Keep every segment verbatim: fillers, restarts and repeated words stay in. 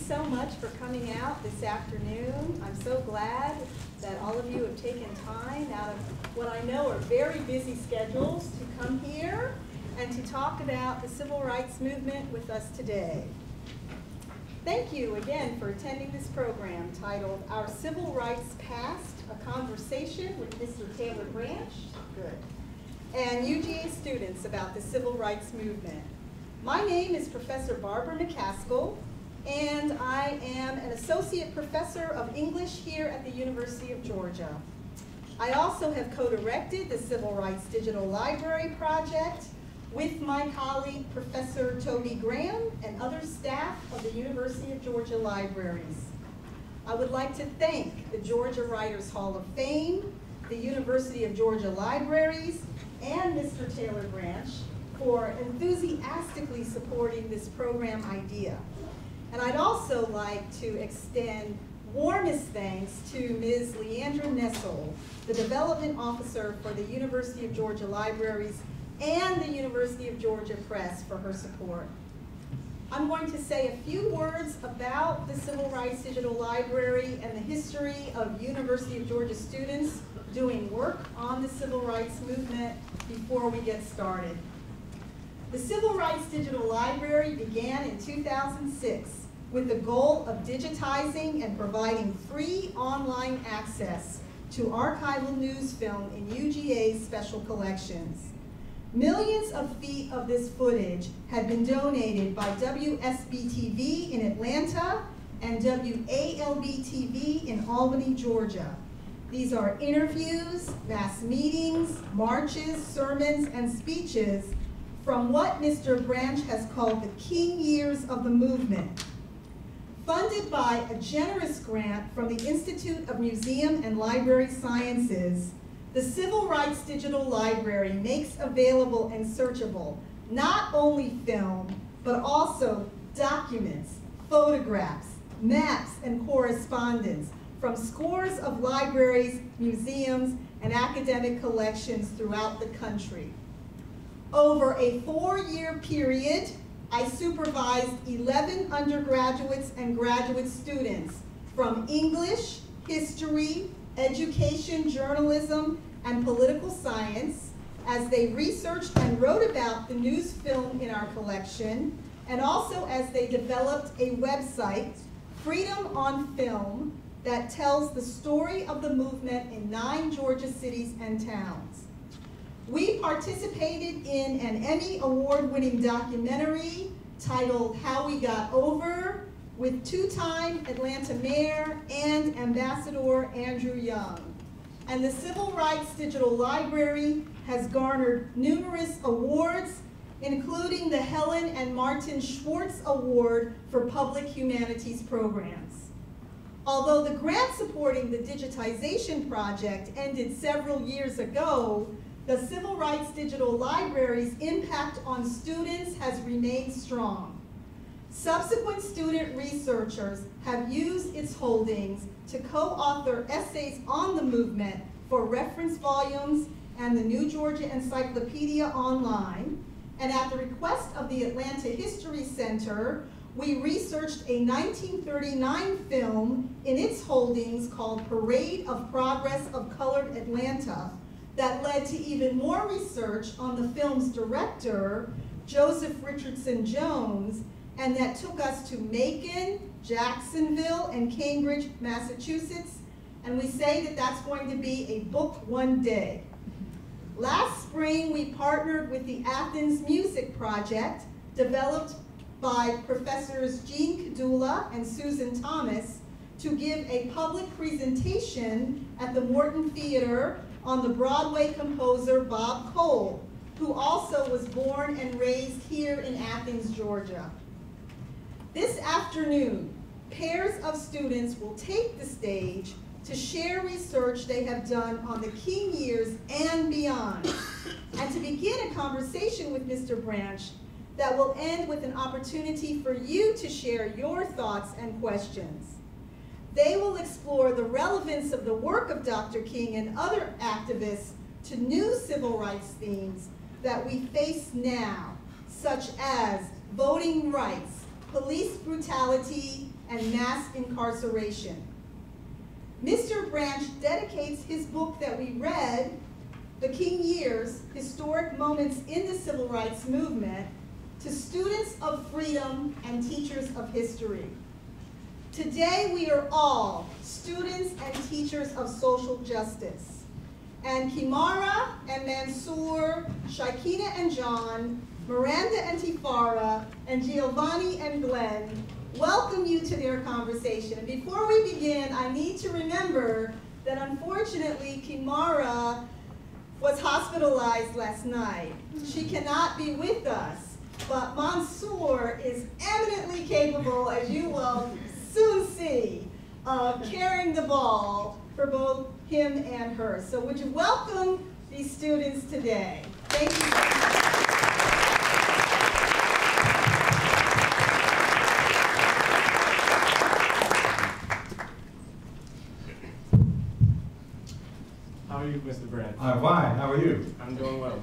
so much for coming out this afternoon. I'm so glad that all of you have taken time out of what I know are very busy schedules to come here and to talk about the civil rights movement with us today. Thank you again for attending this program titled Our Civil Rights Past, a Conversation with Mister Taylor Branch, good, and U G A students about the civil rights movement. My name is Professor Barbara McCaskill, and I am an associate professor of English here at the University of Georgia. I also have co-directed the Civil Rights Digital Library Project with my colleague, Professor Toby Graham, and other staff of the University of Georgia Libraries. I would like to thank the Georgia Writers Hall of Fame, the University of Georgia Libraries, and Mister Taylor Branch for enthusiastically supporting this program idea. And I'd also like to extend warmest thanks to Miz Leandra Nessel, the Development Officer for the University of Georgia Libraries and the University of Georgia Press for her support. I'm going to say a few words about the Civil Rights Digital Library and the history of University of Georgia students doing work on the civil rights movement before we get started. The Civil Rights Digital Library began in two thousand six with the goal of digitizing and providing free online access to archival news film in U G A's special collections. Millions of feet of this footage had been donated by W S B T V in Atlanta and W A L B T V in Albany, Georgia. These are interviews, mass meetings, marches, sermons, and speeches from what Mister Branch has called the King Years of the movement. Funded by a generous grant from the Institute of Museum and Library Sciences, the Civil Rights Digital Library makes available and searchable not only film, but also documents, photographs, maps, and correspondence from scores of libraries, museums, and academic collections throughout the country. Over a four-year period, I supervised eleven undergraduates and graduate students from English, history, education, journalism, and political science as they researched and wrote about the news film in our collection, and also as they developed a website, Freedom on Film, that tells the story of the movement in nine Georgia cities and towns. We participated in an Emmy Award-winning documentary titled How We Got Over with two-time Atlanta Mayor and Ambassador Andrew Young. And the Civil Rights Digital Library has garnered numerous awards, including the Helen and Martin Schwartz Award for Public Humanities Programs. Although the grant supporting the digitization project ended several years ago, the Civil Rights Digital Library's impact on students has remained strong. Subsequent student researchers have used its holdings to co-author essays on the movement for reference volumes and the New Georgia Encyclopedia Online, and at the request of the Atlanta History Center, we researched a nineteen thirty-nine film in its holdings called Parade of Progress of Colored Atlanta, that led to even more research on the film's director, Joseph Richardson Jones, and that took us to Macon, Jacksonville, and Cambridge, Massachusetts, and we say that that's going to be a book one day. Last spring, we partnered with the Athens Music Project, developed by Professors Jean Kadula and Susan Thomas, to give a public presentation at the Morton Theater on the Broadway composer Bob Cole, who also was born and raised here in Athens, Georgia. This afternoon, pairs of students will take the stage to share research they have done on the King years and beyond, and to begin a conversation with Mister Branch that will end with an opportunity for you to share your thoughts and questions. They will explore the relevance of the work of Doctor King and other activists to new civil rights themes that we face now, such as voting rights, police brutality, and mass incarceration. Mister Branch dedicates his book that we read, The King Years, Historic Moments in the Civil Rights Movement, to students of freedom and teachers of history. Today we are all students and teachers of social justice. And Kimara and Mansour, Shaikina and John, Miranda and Tifara, and Giovanni and Glenn welcome you to their conversation. And before we begin, I need to remember that unfortunately Kimara was hospitalized last night. She cannot be with us, but Mansour is eminently capable, as you will soon see, of carrying the ball for both him and her. So would you welcome these students today? Thank you very much. How are you, Mister Branch? I'm fine. How are you? I'm doing well.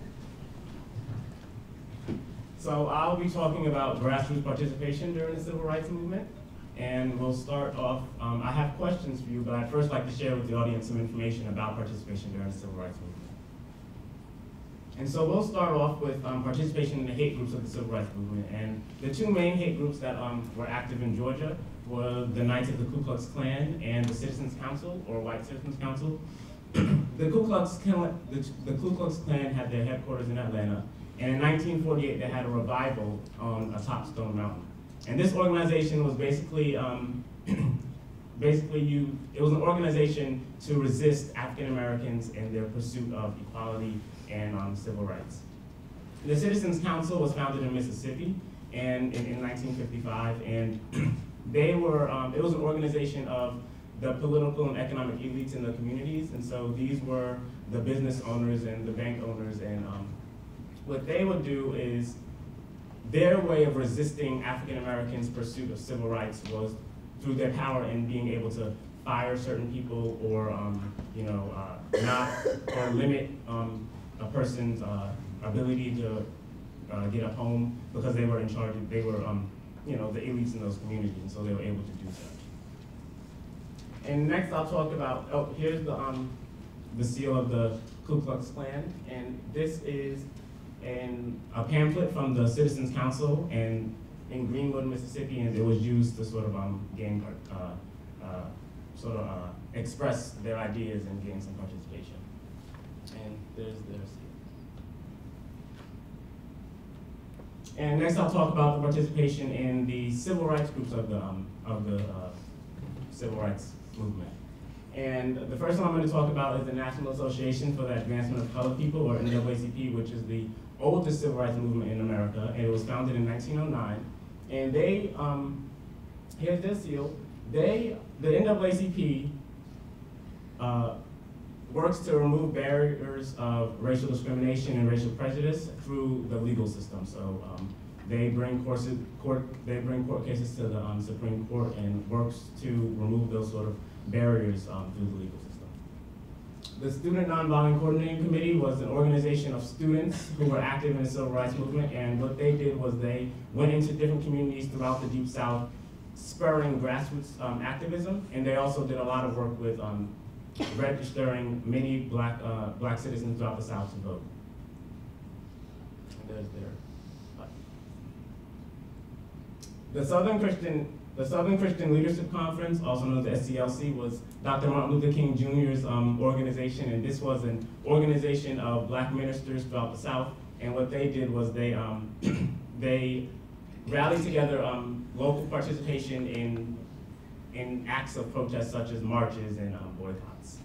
So I'll be talking about grassroots participation during the Civil Rights Movement. And we'll start off, um, I have questions for you, but I'd first like to share with the audience some information about participation during the Civil Rights Movement. And so we'll start off with um, participation in the hate groups of the Civil Rights Movement. And the two main hate groups that um, were active in Georgia were the Knights of the Ku Klux Klan and the Citizens Council, or White Citizens Council. The Ku Klux Klan, the, the Ku Klux Klan had their headquarters in Atlanta, and in nineteen forty-eight they had a revival on atop Stone Mountain. And this organization was basically, um, basically you, it was an organization to resist African Americans in their pursuit of equality and um, civil rights. The Citizens Council was founded in Mississippi and in, in nineteen fifty-five, and they were, um, it was an organization of the political and economic elites in the communities, and so these were the business owners and the bank owners, and um, what they would do is, their way of resisting African Americans' pursuit of civil rights was through their power in being able to fire certain people, or um, you know, uh, not or limit um, a person's uh, ability to uh, get a home because they were in charge. Of, they were, um, you know, the elites in those communities, and so they were able to do so. And next, I'll talk about. Oh, here's the um, the seal of the Ku Klux Klan, and this is and a pamphlet from the Citizens Council and in Greenwood, Mississippi, and it was used to sort of um, gain, uh, uh, sort of uh, express their ideas and gain some participation. And there's their seal. And next, I'll talk about the participation in the civil rights groups of the um, of the uh, civil rights movement. And the first one I'm going to talk about is the National Association for the Advancement of Colored People, or N double A C P, which is the oldest civil rights movement in America, and it was founded in nineteen oh nine. And they, um, here's their seal. They, the N double A C P, uh, works to remove barriers of racial discrimination and racial prejudice through the legal system. So um, they bring courses, court, they bring court cases to the um, Supreme Court and works to remove those sort of barriers um, through the legal system. The Student Nonviolent Coordinating Committee was an organization of students who were active in the civil rights movement, and what they did was they went into different communities throughout the Deep South, spurring grassroots um, activism, and they also did a lot of work with um, registering many black, uh, black citizens throughout the South to vote. And there's their The Southern Christian, the Southern Christian Leadership Conference, also known as the S C L C, was Doctor Martin Luther King Junior's um, organization, and this was an organization of black ministers throughout the South. And what they did was they um, they rallied together um, local participation in in acts of protest such as marches and um, boycotts.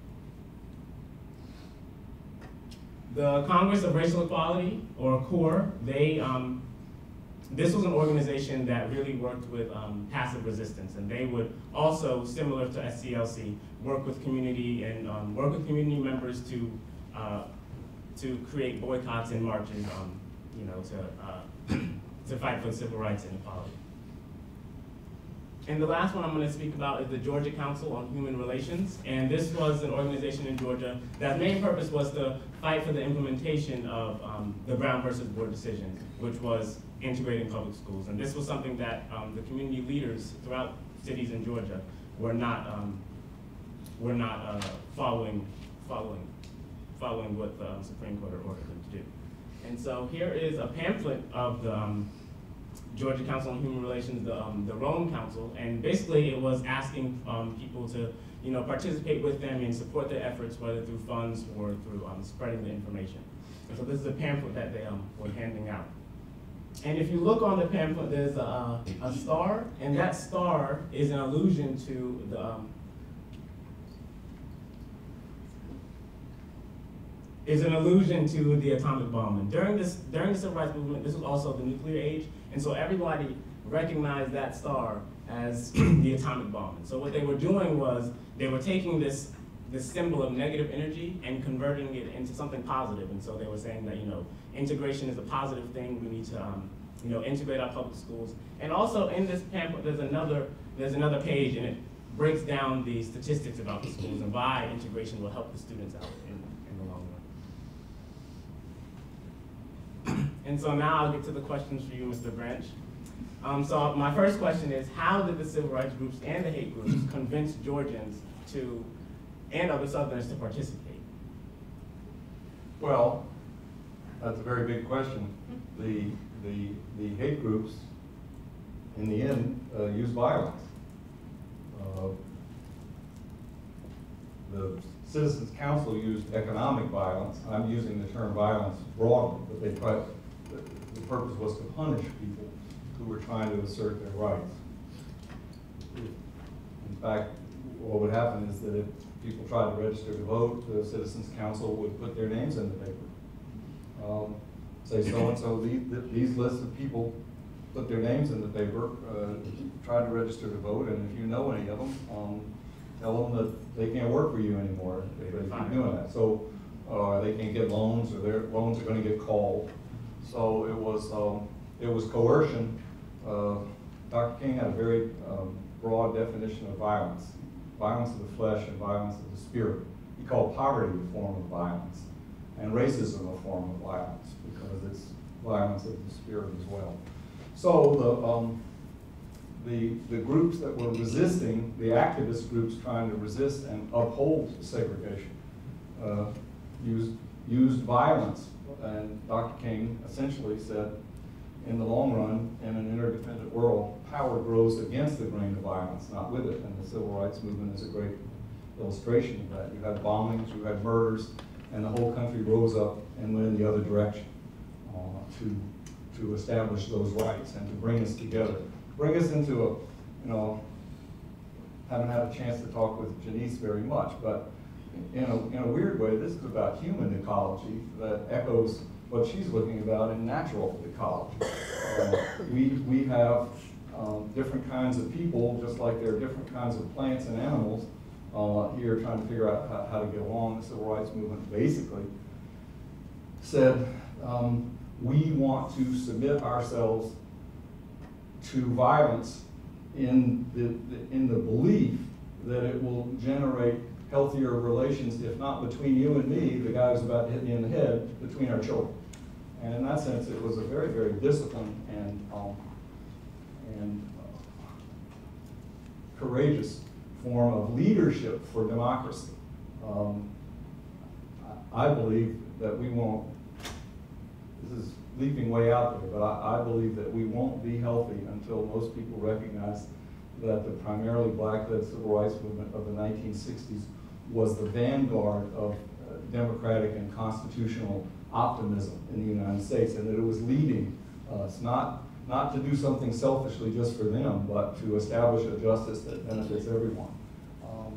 The Congress of Racial Equality, or CORE, they um, this was an organization that really worked with um, passive resistance, and they would also, similar to S C L C, work with community and um, work with community members to uh, to create boycotts and marches, um, you know, to uh, to fight for civil rights and equality. And the last one I'm going to speak about is the Georgia Council on Human Relations. And this was an organization in Georgia that main purpose was to fight for the implementation of um, the Brown versus Board decision, which was integrating public schools. And this was something that um, the community leaders throughout cities in Georgia were not um, were not uh, following following following what the um, Supreme Court had ordered them to do. And so here is a pamphlet of the um, Georgia Council on Human Relations, the, um, the Rome Council, and basically it was asking um, people to, you know, participate with them and support their efforts, whether through funds or through um, spreading the information. And so this is a pamphlet that they um, were handing out. And if you look on the pamphlet, there's a, a star, and that star is an allusion to the um, is an allusion to the atomic bomb. And during this during the civil rights movement, this was also the nuclear age, and so everybody recognized that star as the atomic bomb. And so what they were doing was they were taking this this symbol of negative energy and converting it into something positive. And so they were saying that, you know, integration is a positive thing. We need to um, you know, integrate our public schools. And also in this pamphlet, there's another there's another page, and it breaks down the statistics about the schools and why integration will help the students out in, in the long run. And so now I'll get to the questions for you, Mister Branch. Um, so my first question is, how did the civil rights groups and the hate groups convince Georgians to, and other Southerners to participate? Well, that's a very big question. The, the, the hate groups, in the end, uh, use violence. Uh, the Citizens Council used economic violence. I'm using the term violence broadly, but they tried, the, the purpose was to punish people who were trying to assert their rights. In fact, what would happen is that if people tried to register to vote, the Citizens Council would put their names in the paper. Um, say so-and-so, these, these lists of people put their names in the paper, uh, try to register to vote, and if you know any of them, um, tell them that they can't work for you anymore if they keep doing that. So uh, they can't get loans, or their loans are going to get called. So it was, um, it was coercion. Uh, Doctor King had a very um, broad definition of violence. Violence of the flesh and violence of the spirit. He called poverty a form of violence, and racism a form of violence, because it's violence of the spirit as well. So the, um, the, the groups that were resisting, the activist groups trying to resist and uphold segregation, uh, used, used violence. And Doctor King essentially said, in the long run, in an interdependent world, power grows against the grain of violence, not with it. And the civil rights movement is a great illustration of that. You had bombings, you had murders, and the whole country rose up and went in the other direction uh, to, to establish those rights and to bring us together. Bring us into a, you know, haven't had a chance to talk with Janice very much, but in a, in a weird way, this is about human ecology that echoes what she's looking about in natural ecology. Uh, we, we have um, different kinds of people, just like there are different kinds of plants and animals uh, here trying to figure out how, how to get along. The civil rights movement basically said, um, we want to submit ourselves to violence in the, the, in the belief that it will generate healthier relations, if not between you and me, the guy who's about to hit me in the head, between our children. And in that sense, it was a very, very disciplined and, um, and uh, courageous form of leadership for democracy. Um, I, I believe that we won't, this is leaping way out there, but I, I believe that we won't be healthy until most people recognize that the primarily black-led civil rights movement of the nineteen sixties was the vanguard of uh, democratic and constitutional optimism in the United States, and that it was leading us not, not to do something selfishly just for them, but to establish a justice that benefits everyone. Um,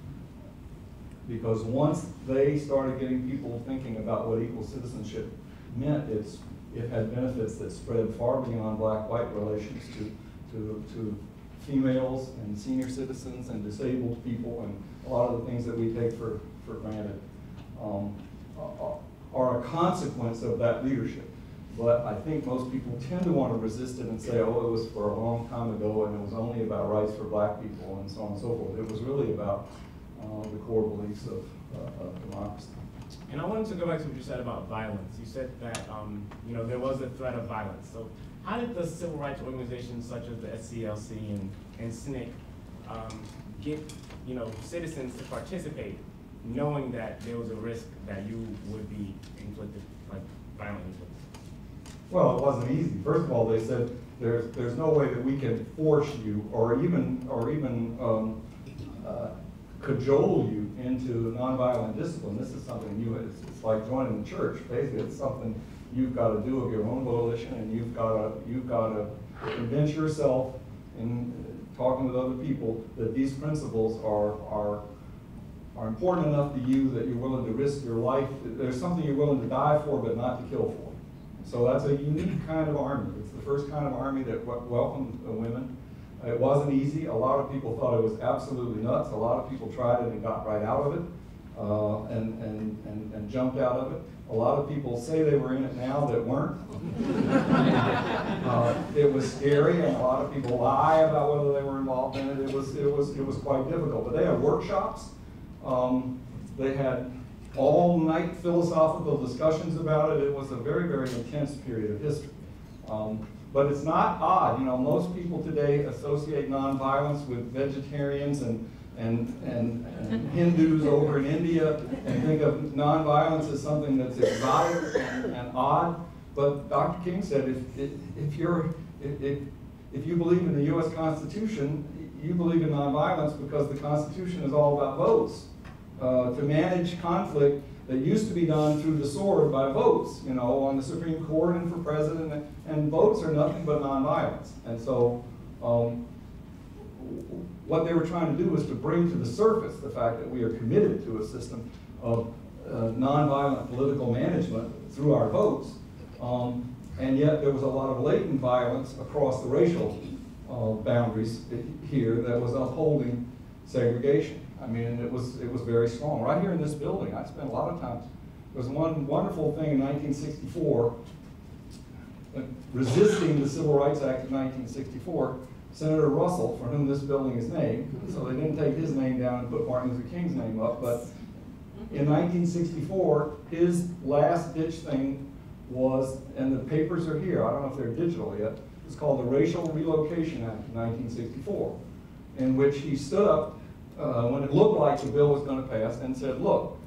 because once they started getting people thinking about what equal citizenship meant, it's, it had benefits that spread far beyond black-white relations to, to, to females and senior citizens and disabled people, and a lot of the things that we take for, for granted um, are a consequence of that leadership. But I think most people tend to want to resist it and say, oh, it was for a long time ago and it was only about rights for black people and so on and so forth. It was really about uh, the core beliefs of, uh, of democracy. And I wanted to go back to what you said about violence. You said that um, you know, there was a threat of violence. So how did the civil rights organizations such as the S C L C and, and S N C C um, get you know, citizens to participate, knowing that there was a risk that you would be inflicted, like violently inflicted? Well, it wasn't easy. First of all, they said there's there's no way that we can force you or even or even um, uh, cajole you into nonviolent discipline. This is something you. It's, it's like joining the church. Basically, it's something you've got to do of your own volition, and you've got to you've got to convince yourself in talking with other people that these principles are are are important enough to you that you're willing to risk your life. There's something you're willing to die for, but not to kill for. So that's a unique kind of army. It's the first kind of army that welcomed women. It wasn't easy. A lot of people thought it was absolutely nuts. A lot of people tried it and got right out of it uh, and, and, and, and jumped out of it. A lot of people say they were in it now that weren't. uh, it was scary, and a lot of people lie about whether they were involved in it. It was, it was, it was quite difficult. But they had workshops. Um, they had all-night philosophical discussions about it. It was a very, very intense period of history. Um, but it's not odd. You know, most people today associate nonviolence with vegetarians and, and, and, and Hindus over in India and think of nonviolence as something that's exotic and, and odd. But Doctor King said if, if, if, you're, if, if you believe in the U S Constitution, you believe in nonviolence because the Constitution is all about votes. Uh, to manage conflict that used to be done through the sword by votes, you know, on the Supreme Court and for president, and, and votes are nothing but nonviolence. And so um, what they were trying to do was to bring to the surface the fact that we are committed to a system of uh, nonviolent political management through our votes, um, and yet there was a lot of latent violence across the racial uh, boundaries here that was upholding segregation. I mean, it was it was very strong. Right here in this building, I spent a lot of time. There was one wonderful thing in nineteen sixty-four, uh, resisting the Civil Rights Act of nineteen sixty-four. Senator Russell, for whom this building is named, so they didn't take his name down and put Martin Luther King's name up, but in nineteen sixty-four, his last-ditch thing was, and the papers are here, I don't know if they're digital yet, it's called the Racial Relocation Act of nineteen sixty-four, in which he stood up Uh, when it looked like the bill was going to pass and said, look,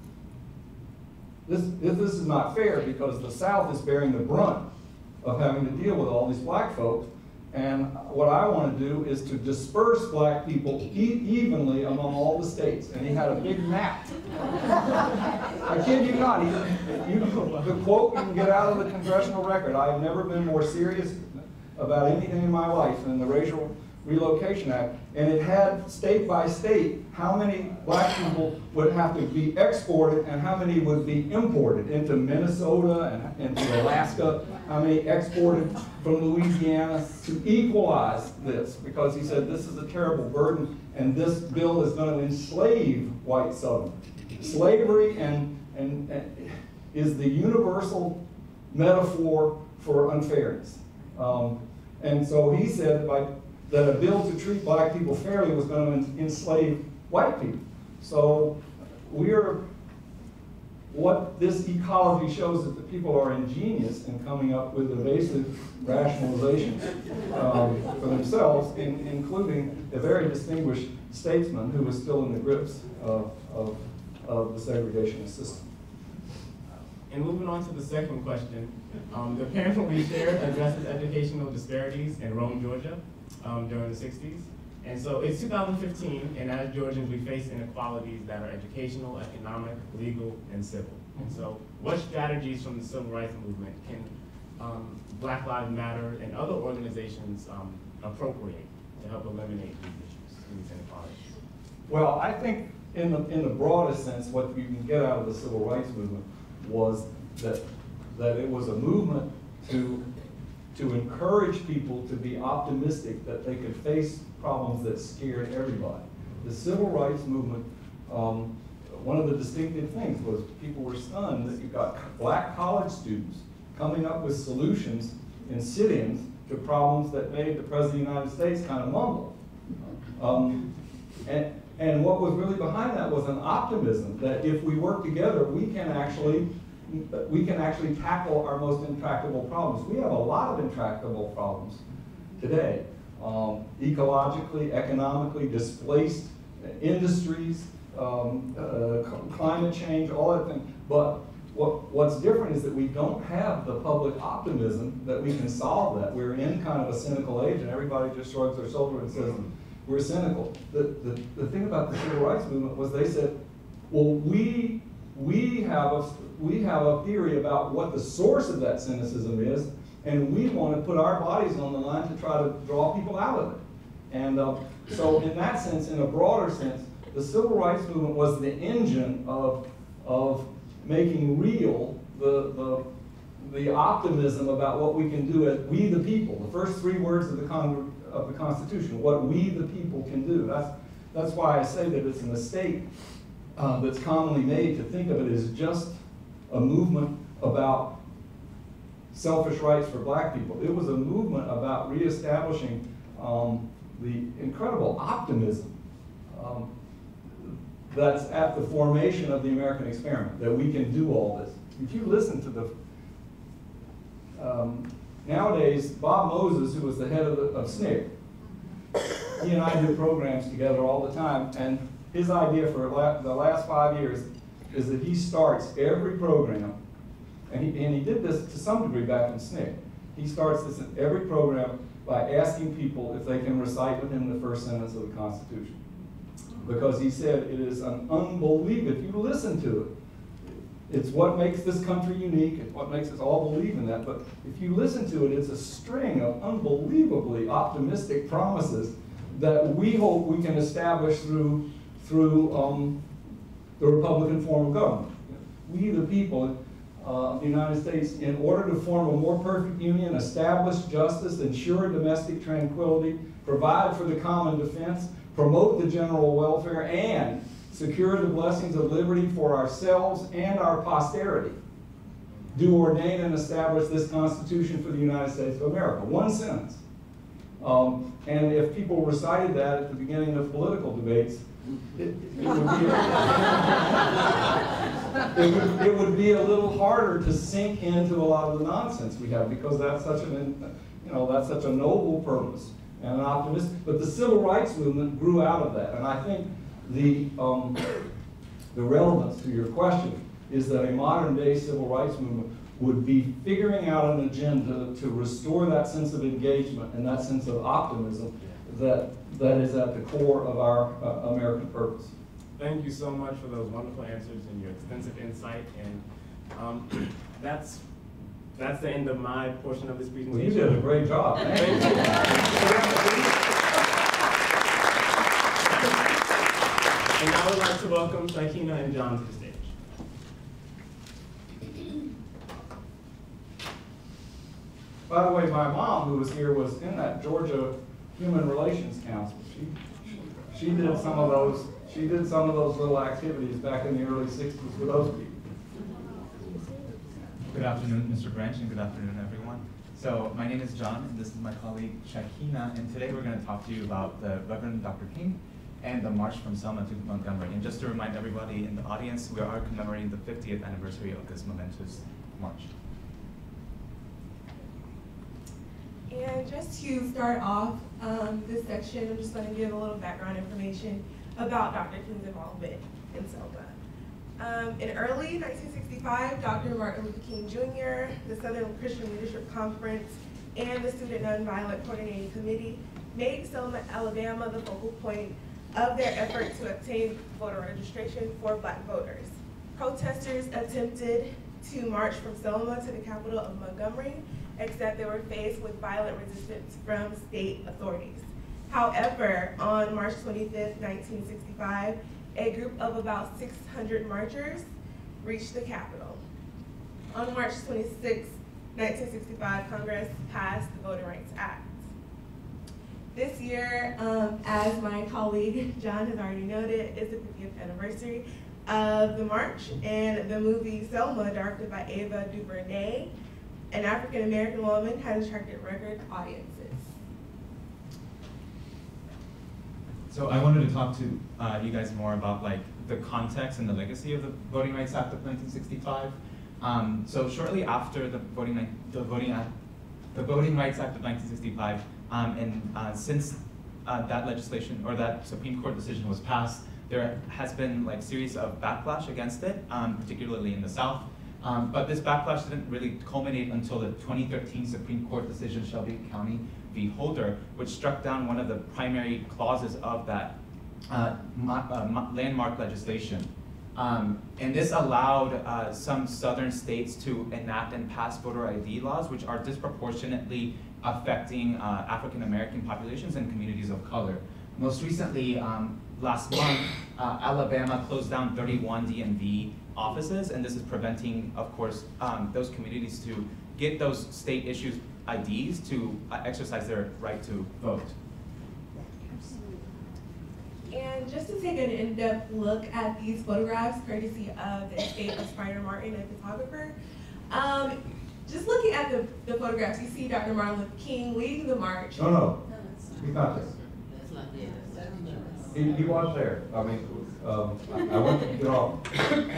this, this is not fair because the South is bearing the brunt of having to deal with all these black folks, and what I want to do is to disperse black people e evenly among all the states. And he had a big map. I kid you not, he, you, the quote you can get out of the congressional record. I have never been more serious about anything in my life than the Racial Relocation Act, and it had state by state how many black people would have to be exported and how many would be imported into Minnesota and into Alaska, how many exported from Louisiana to equalize this, because he said this is a terrible burden and this bill is going to enslave white Southerners. Slavery and, and, and is the universal metaphor for unfairness. Um, and so he said by that a bill to treat black people fairly was going to enslave white people. So we're, what this ecology shows that the people are ingenious in coming up with evasive rationalizations um, for themselves, in, including a very distinguished statesman who was still in the grips of, of, of the segregationist system. And moving on to the second question, um, the pamphlet we shared addresses educational disparities in Rome, Georgia. Um, during the sixties. And so it's two thousand fifteen, and as Georgians, we face inequalities that are educational, economic, legal, and civil. And so what strategies from the civil rights movement can um, Black Lives Matter and other organizations um, appropriate to help eliminate these issues, these inequalities? Well, I think in the, in the broadest sense, what you can get out of the civil rights movement was that, that it was a movement to to encourage people to be optimistic that they could face problems that scared everybody. The civil rights movement, um, one of the distinctive things was people were stunned that you got black college students coming up with solutions in sit-ins to problems that made the President of the United States kind of mumble. Um, and, and what was really behind that was an optimism that if we work together, we can actually we can actually tackle our most intractable problems. We have a lot of intractable problems today, um, ecologically, economically, displaced industries, um, uh, climate change, all that thing. But what, what's different is that we don't have the public optimism that we can solve that. We're in kind of a cynical age, and everybody just shrugs their shoulder and says, we're cynical. The, the, the thing about the civil rights movement was they said, well, we, we, have a, we have a theory about what the source of that cynicism is, and we want to put our bodies on the line to try to draw people out of it. And uh, so in that sense, in a broader sense, the civil rights movement was the engine of, of making real the, the, the optimism about what we can do as we the people. The first three words of the, con of the Constitution, what we the people can do. That's, that's why I say that it's a mistake uh, that's commonly made to think of it as just a movement about selfish rights for black people. It was a movement about reestablishing um, the incredible optimism um, that's at the formation of the American experiment, that we can do all this. If you listen to the, um, nowadays, Bob Moses, who was the head of, the, of S N C C, he and I do programs together all the time, and his idea for la the last five years is that he starts every program, and he, and he did this to some degree back in S N C C. He starts this in every program by asking people if they can recite with him the first sentence of the Constitution. Because he said it is an unbelievable, if you listen to it, it's what makes this country unique, it's what makes us all believe in that, but if you listen to it, it's a string of unbelievably optimistic promises that we hope we can establish through, through um, the Republican form of government. We the people uh, of the United States, in order to form a more perfect union, establish justice, ensure domestic tranquility, provide for the common defense, promote the general welfare, and secure the blessings of liberty for ourselves and our posterity, do ordain and establish this Constitution for the United States of America. One sentence. Um, and if people recited that at the beginning of political debates, it, it, would be a, it, would, it would be a little harder to sink into a lot of the nonsense we have, because that's such an, you know, that's such a noble purpose and an optimist. But the civil rights movement grew out of that, and I think the um, the relevance to your question is that a modern day civil rights movement would be figuring out an agenda to restore that sense of engagement and that sense of optimism that that is at the core of our uh, American purpose. Thank you so much for those wonderful answers and your extensive insight. And um, that's that's the end of my portion of this presentation. Well, you did a great job. Thank you. And I would like to welcome Shakina and John to the stage. By the way, my mom, who was here, was in that Georgia Human Relations Council. She, she did some of those. She did some of those little activities back in the early sixties with those people. Good afternoon, Mister Branch, and good afternoon, everyone. So my name is John, and this is my colleague Shakina, and today we're going to talk to you about the Reverend Doctor King and the March from Selma to Montgomery. And just to remind everybody in the audience, we are commemorating the fiftieth anniversary of this momentous march. And just to start off um, this section, I'm just going to give a little background information about Doctor King's involvement in Selma. Um, in early nineteen sixty-five, Doctor Martin Luther King Junior, the Southern Christian Leadership Conference, and the Student Nonviolent Coordinating Committee made Selma, Alabama the focal point of their effort to obtain voter registration for black voters. Protesters attempted to march from Selma to the capital of Montgomery, except they were faced with violent resistance from state authorities. However, on March twenty-fifth, nineteen sixty-five, a group of about six hundred marchers reached the Capitol. On March twenty-sixth, nineteen sixty-five, Congress passed the Voting Rights Act. This year, um, as my colleague John has already noted, is the fiftieth anniversary of the march, and the movie Selma, directed by Ava DuVernay, an African American woman has attracted record audiences. So I wanted to talk to uh, you guys more about like the context and the legacy of the Voting Rights Act of nineteen sixty-five. Um, so shortly after the Voting, the Voting Act, the Voting Rights Act of nineteen sixty-five, um, and uh, since uh, that legislation or that Supreme Court decision was passed, there has been like series of backlash against it, um, particularly in the South. Um, but this backlash didn't really culminate until the twenty thirteen Supreme Court decision, Shelby County v. Holder, which struck down one of the primary clauses of that uh, uh, landmark legislation. Um, and this allowed uh, some southern states to enact and pass voter I D laws, which are disproportionately affecting uh, African American populations and communities of color. Most recently, um, last month, uh, Alabama closed down thirty-one D M V offices, and this is preventing, of course, um, those communities to get those state issued I Ds to uh, exercise their right to vote. And just to take an in-depth look at these photographs, courtesy of the estate of Spider Martin, a photographer, um, just looking at the, the photographs, you see Doctor Martin Luther King leading the march. No, no, he's not there. That's not there. He, he was there. I mean, um, I, I went to get off. Maybe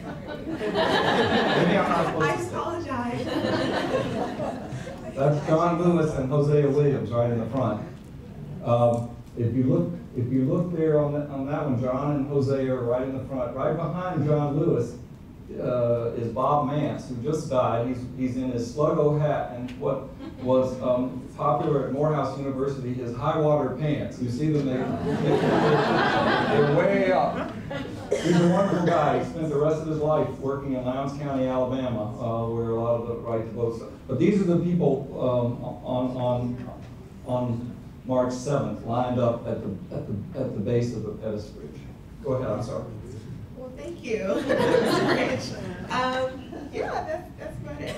I'm not supposed I to say. apologize. That's John Lewis and Hosea Williams right in the front. Um, if you look, if you look there on that on that one, John and Hosea are right in the front. Right behind John Lewis uh, is Bob Mance, who just died. He's he's in his Sluggo hat and what was um, popular at Morehouse University, his high water pants. You see them? They, they, they're way up. He's a wonderful guy. He spent the rest of his life working in Lowndes County, Alabama, uh, where a lot of the right to vote. But these are the people um, on on on March seventh, lined up at the at the at the base of the Pettus Bridge. Go ahead. I'm sorry. Well, thank you. um, yeah, that's that's about it.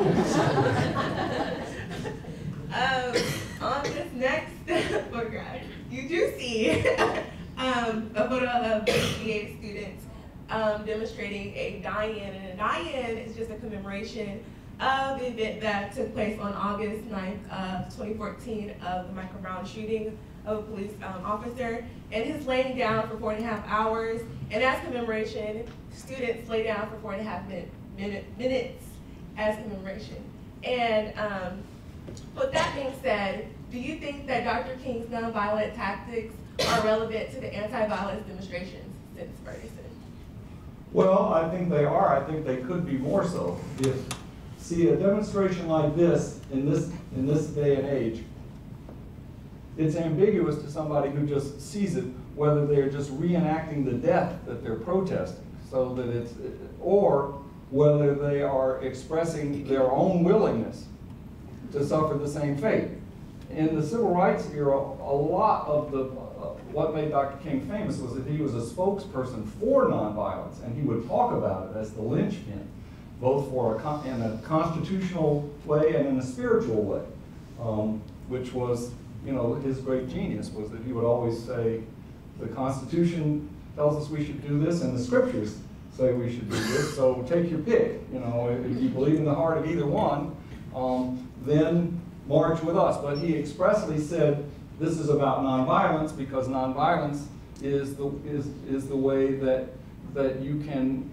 um, on this next photograph, you do see um, a photo of B A students um, demonstrating a die-in, and a die-in is just a commemoration of the event that took place on August ninth of twenty fourteen of the Michael Brown shooting of a police um, officer, and his laying down for four and a half hours. And as commemoration, students lay down for four and a half minute, minute, minutes as commemoration. And um, with that being said, do you think that Doctor King's nonviolent tactics are relevant to the anti-violence demonstrations since Ferguson? Well, I think they are. I think they could be more so. If see a demonstration like this in this in this day and age, it's ambiguous to somebody who just sees it whether they're just reenacting the death that they're protesting, so that it's, or whether they are expressing their own willingness to suffer the same fate. In the civil rights era, a lot of the uh, what made Doctor King famous was that he was a spokesperson for nonviolence, and he would talk about it as the linchpin, both for a con in a constitutional way and in a spiritual way, um, which was, you know, his great genius was that he would always say, the Constitution tells us we should do this, and the Scriptures say we should do this, so take your pick. You know, if you believe in the heart of either one, um, then march with us. But he expressly said, this is about nonviolence, because nonviolence is the, is, is the way that, that you can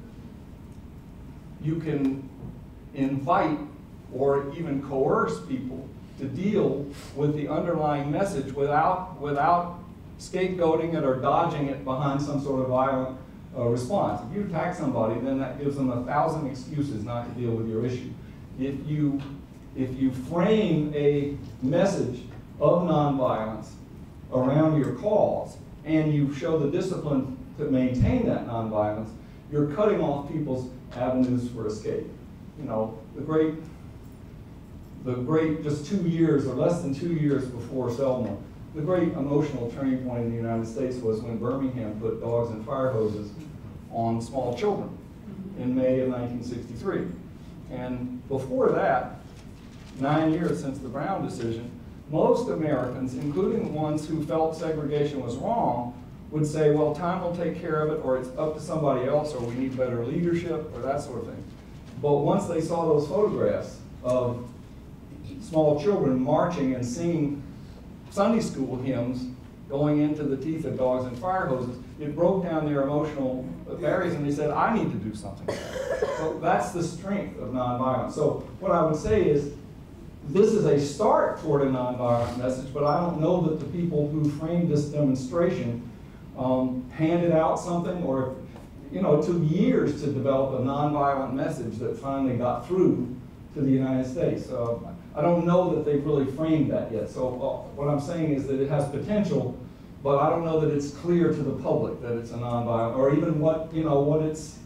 you can invite or even coerce people to deal with the underlying message without, without scapegoating it or dodging it behind some sort of violent uh, response. If you attack somebody, then that gives them a thousand excuses not to deal with your issue. If you, if you frame a message of nonviolence around your cause and you show the discipline to maintain that nonviolence, you're cutting off people's avenues for escape. You know, the great, the great, just two years or less than two years before Selma, the great emotional turning point in the United States was when Birmingham put dogs and fire hoses on small children in May of nineteen sixty-three. And before that, nine years since the Brown decision, most Americans, including the ones who felt segregation was wrong, would say, well, time will take care of it, or it's up to somebody else, or we need better leadership, or that sort of thing. But once they saw those photographs of small children marching and singing Sunday school hymns going into the teeth of dogs and fire hoses. It broke down their emotional barriers, and they said, I need to do something. So that's the strength of nonviolence. So what I would say is, this is a start toward a nonviolent message, but I don't know that the people who framed this demonstration um, handed out something, or, you know, it took years to develop a nonviolent message that finally got through to the United States. Uh, I don't know that they've really framed that yet. So uh, what I'm saying is that it has potential, but I don't know that it's clear to the public that it's a nonviolent, or even what, you know, what its,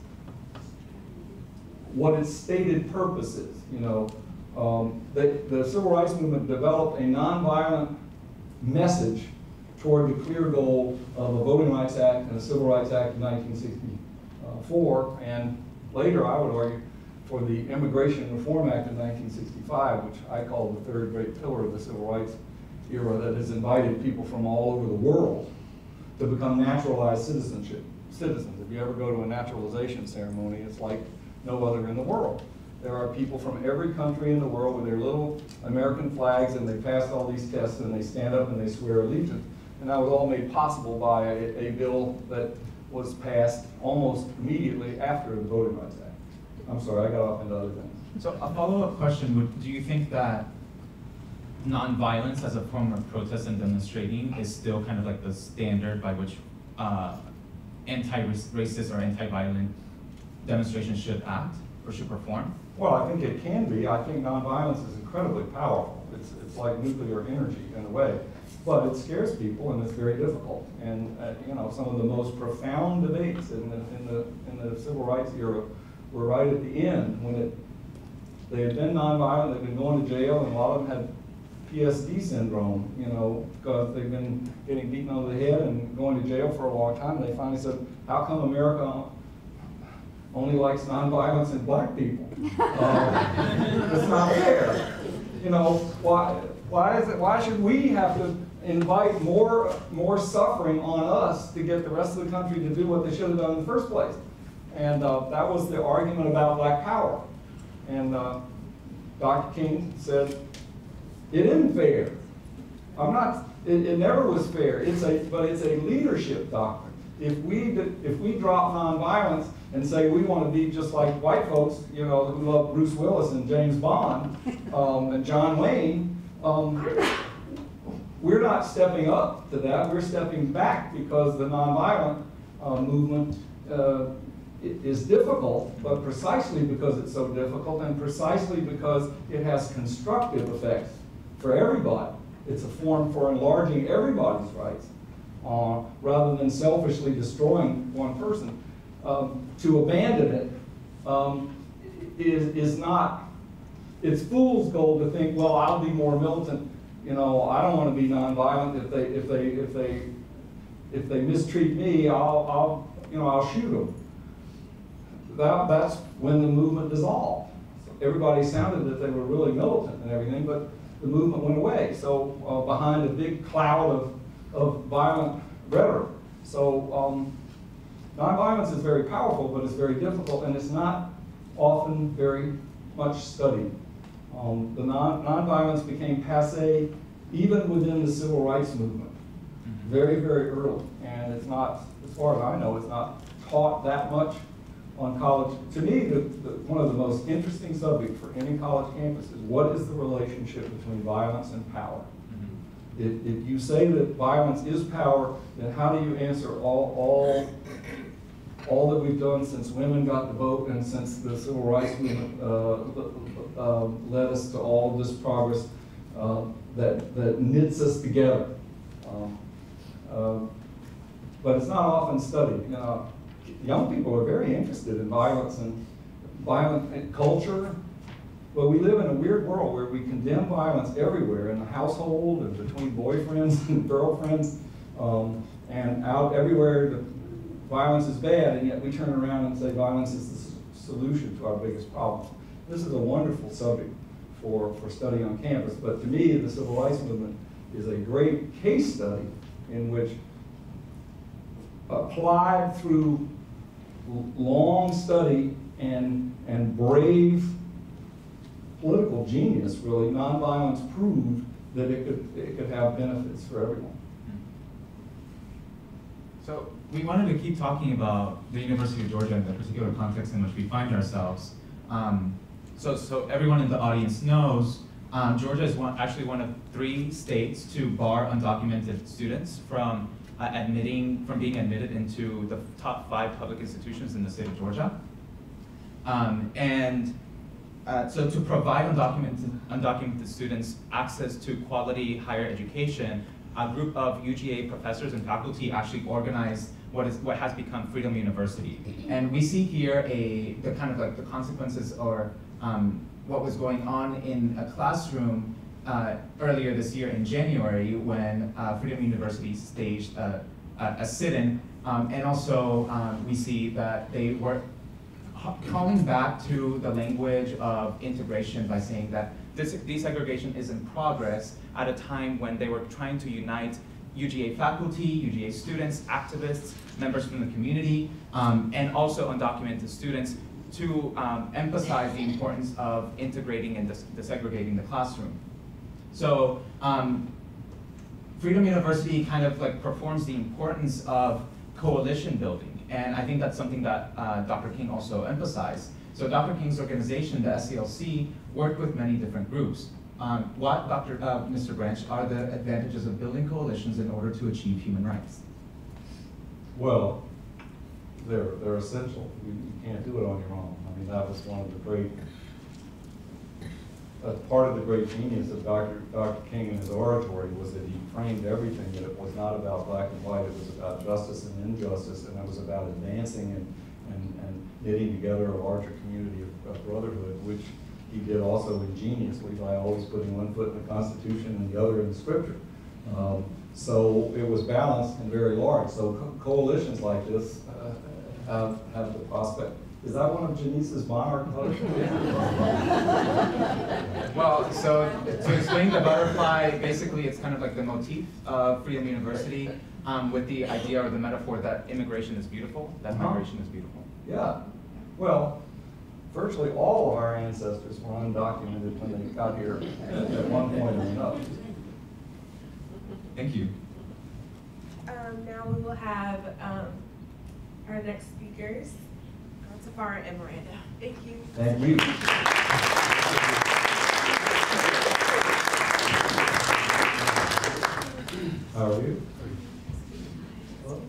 what its stated purpose is, you know. Um, the, the Civil Rights Movement developed a nonviolent message toward the clear goal of a Voting Rights Act and the Civil Rights Act of nineteen sixty-four, and later, I would argue, for the Immigration Reform Act of nineteen sixty-five, which I call the third great pillar of the Civil Rights era, that has invited people from all over the world to become naturalized citizenship citizens. If you ever go to a naturalization ceremony, it's like no other in the world. There are people from every country in the world with their little American flags, and they pass all these tests, and they stand up and they swear allegiance. And that was all made possible by a, a bill that was passed almost immediately after the Voting Rights Act. I'm sorry, I got off into other things. So a follow-up question, would, do you think that nonviolence as a form of protest and demonstrating is still kind of like the standard by which uh, anti-racist or anti-violent demonstrations should act or should perform? Well, I think it can be. I think nonviolence is incredibly powerful. It's, it's like nuclear energy in a way. But it scares people, and it's very difficult. And uh, you know, some of the most profound debates in the, in the, in the civil rights era were right at the end, when it, they had been nonviolent, they'd been going to jail, and a lot of them had P S D syndrome, you know, because they've been getting beaten over the head and going to jail for a long time. And they finally said, how come America only likes nonviolence in black people? Uh, it's not fair. You know, why, why, is it, why should we have to invite more, more suffering on us to get the rest of the country to do what they should have done in the first place? And uh, that was the argument about black power. And uh, Doctor King said, it isn't fair. I'm not, it, it never was fair. It's a, but it's a leadership doctrine. If we, if we drop nonviolence and say we want to be just like white folks, you know, who love Bruce Willis and James Bond um, and John Wayne, um, we're not stepping up to that. We're stepping back because the nonviolent uh, movement uh, is difficult, but precisely because it's so difficult and precisely because it has constructive effects for everybody. It's a form for enlarging everybody's rights uh, rather than selfishly destroying one person. Um, to abandon it um, is, is not, it's fool's gold to think, well, I'll be more militant. You know, I don't want to be nonviolent. If they, if they, if they, if they mistreat me, I'll, I'll, you know, I'll shoot them. That, that's when the movement dissolved. So everybody sounded that they were really militant and everything, but the movement went away. So uh, behind a big cloud of, of violent rhetoric. So um, nonviolence is very powerful, but it's very difficult, and it's not often very much studied. Um, the non nonviolence became passé even within the civil rights movement, mm-hmm. very, very early. And it's not, as far as I know, it's not taught that much on college. To me, the, the, one of the most interesting subjects for any college campus is what is the relationship between violence and power? Mm-hmm. if, if you say that violence is power, then how do you answer all, all, all that we've done since women got the vote and since the civil rights movement uh, uh, led us to all this progress uh, that, that knits us together? Um, uh, but it's not often studied. You know, young people are very interested in violence and violent culture, but we live in a weird world where we condemn violence everywhere, in the household and between boyfriends and girlfriends, um, and out everywhere. The violence is bad, and yet we turn around and say violence is the solution to our biggest problem. This is a wonderful subject for, for study on campus, but to me, the civil rights movement is a great case study in which, applied through long study and, and brave political genius, really. Nonviolence proved that it could, it could have benefits for everyone. So we wanted to keep talking about the University of Georgia and the particular context in which we find ourselves. Um, so, so everyone in the audience knows um, Georgia is one, actually one of three states to bar undocumented students from uh, admitting, from being admitted into the top five public institutions in the state of Georgia. Um, and uh, so to provide undocumented, undocumented students access to quality higher education, a group of U G A professors and faculty actually organized what is what has become Freedom University. And we see here a the kind of like the consequences or um, what was going on in a classroom uh, earlier this year in January when uh, Freedom University staged a, a, a sit-in. Um, and also um, we see that they were calling back to the language of integration by saying that this desegregation is in progress at a time when they were trying to unite U G A faculty, U G A students, activists, members from the community, um, and also undocumented students to um, emphasize the importance of integrating and des desegregating the classroom. So um, Freedom University kind of like performs the importance of coalition building. And I think that's something that uh, Doctor King also emphasized. So Doctor King's organization, the S C L C, worked with many different groups. Um, what, Doctor Uh, Mister Branch, are the advantages of building coalitions in order to achieve human rights? Well, they're, they're essential. You, you can't do it on your own. I mean, that was one of the great, uh, part of the great genius of Doctor Doctor King and his oratory was that he framed everything that it was not about black and white, it was about justice and injustice, and it was about advancing and, and, and knitting together a larger community of, of brotherhood, which he did also ingeniously by always putting one foot in the Constitution and the other in the Scripture. Um, so it was balanced and very large. So co coalitions like this uh, have, have the prospect. Is that one of Janice's monarch colors? Well, so to explain the butterfly, basically it's kind of like the motif of Freedom University um, with the idea or the metaphor that immigration is beautiful, that Uh-huh. migration is beautiful. Yeah. Well, virtually all of our ancestors were undocumented when they got here at, at one point or another. Thank you. Um, now we will have um, our next speakers, Tafara and Miranda. Thank you. Thank you. How are you? Hello?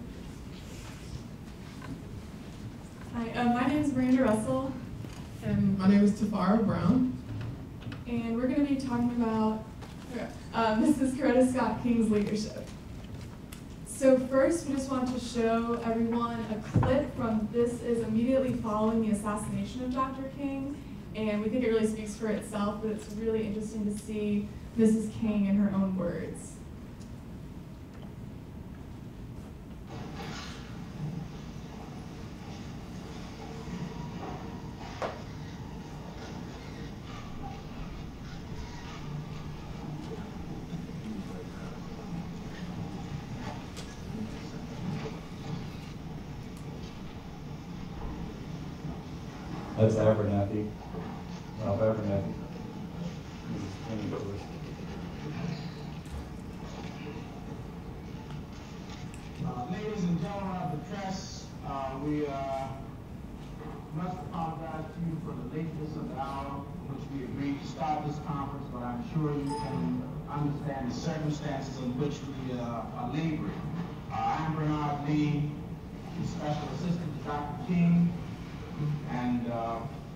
Hi, uh, my name is Miranda Russell, and my name is Tafara Brown, and we're going to be talking about uh, Missus Coretta Scott King's leadership. So first, we just want to show everyone a clip from this is immediately following the assassination of Doctor King, and we think it really speaks for itself, but it's really interesting to see Missus King in her own words. That's Abernathy. Ralph Abernathy. Uh, ladies and gentlemen of the press, uh, we uh, must apologize to you for the lateness of the hour in which we agreed to start this conference, but I'm sure you can understand the circumstances in which we uh, are laboring. Uh, I'm Bernard Lee, the Special Assistant to Doctor King, and uh,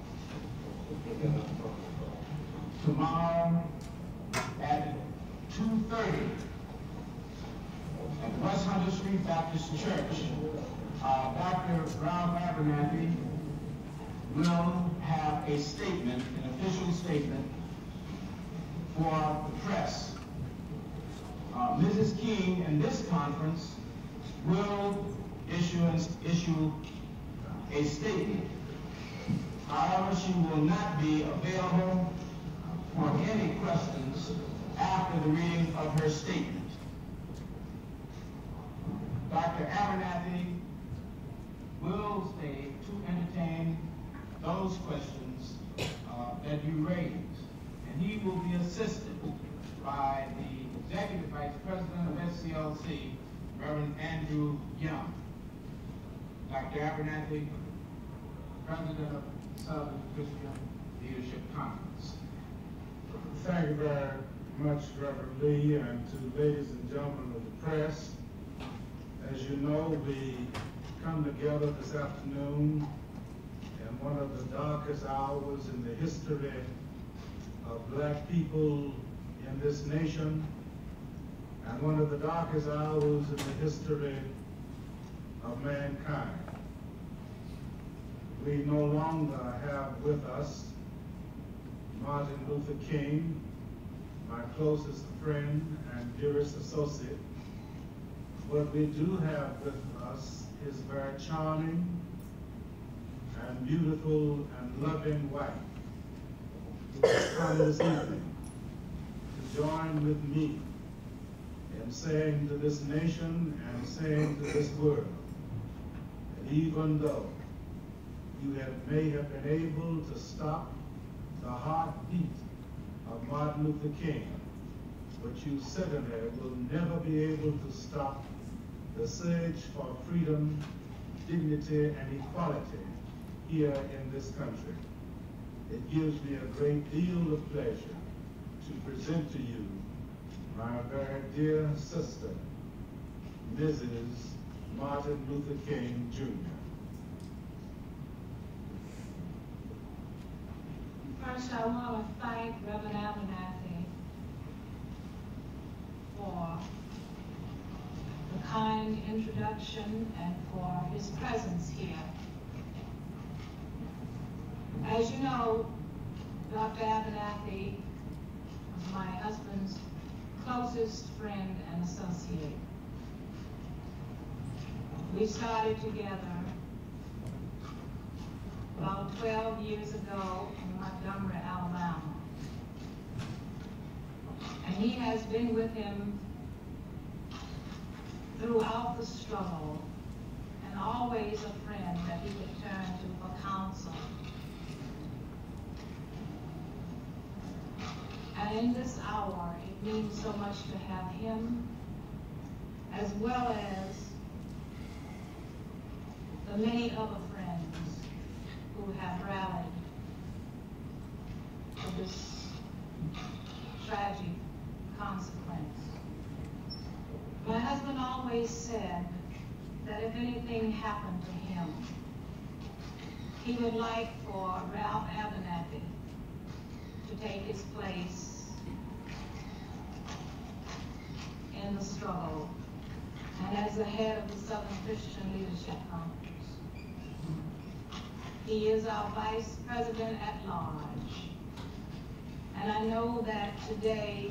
tomorrow at two thirty at West Hunter Street Baptist Church, uh, Doctor Ralph Abernathy will have a statement, an official statement for the press. Uh, Missus King in this conference will issue, issue a statement. However, she will not be available for any questions after the reading of her statement. Doctor Abernathy will stay to entertain those questions uh, that you raised. and he will be assisted by the Executive Vice President of S C L C, Reverend Andrew Young. Doctor Abernathy, President of Southern Christian Leadership Conference. Thank you very much, Reverend Lee, and to ladies and gentlemen of the press. As you know, we come together this afternoon in one of the darkest hours in the history of black people in this nation, and one of the darkest hours in the history of mankind. We no longer have with us Martin Luther King, my closest friend and dearest associate, but we do have with us his very charming and beautiful and loving wife, who has come this evening to join with me in saying to this nation and saying to this world that even though you have, may have been able to stop the heartbeat of Martin Luther King, but you certainly will never be able to stop the surge for freedom, dignity, and equality here in this country. It gives me a great deal of pleasure to present to you my very dear sister, Missus Martin Luther King, Junior First, I want to thank Reverend Abernathy for the kind introduction and for his presence here. As you know, Doctor Abernathy was my husband's closest friend and associate. We started together about twelve years ago in Montgomery, Alabama. And he has been with him throughout the struggle, and always a friend that he could turn to for counsel. And in this hour, it means so much to have him, as well as the many other friends who have rallied for this tragic consequence. My husband always said that if anything happened to him, he would like for Ralph Abernathy to take his place in the struggle and as the head of the Southern Christian Leadership Conference. He is our Vice President at large, and I know that today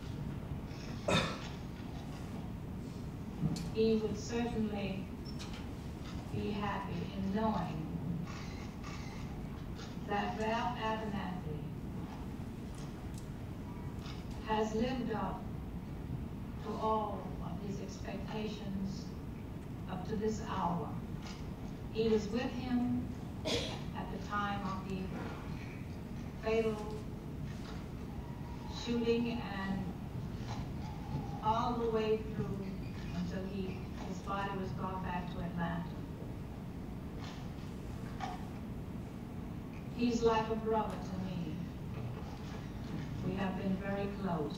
he would certainly be happy in knowing that Ralph Abernathy has lived up to all of his expectations up to this hour. He was with him at the time of the fatal shooting and all the way through until he, his body was brought back to Atlanta. He's like a brother to me. We have been very close.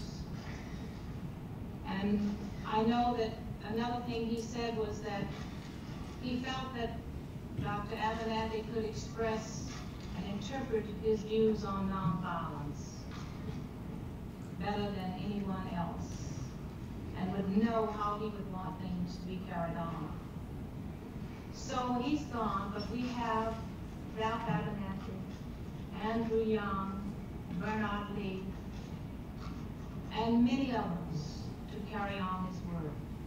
And I know that another thing he said was that he felt that Doctor Abernathy could express and interpret his views on nonviolence better than anyone else, and would know how he would want things to be carried on. So he's gone, but we have Ralph Abernathy, Andrew Young, Bernard Lee, and many others to carry on his work.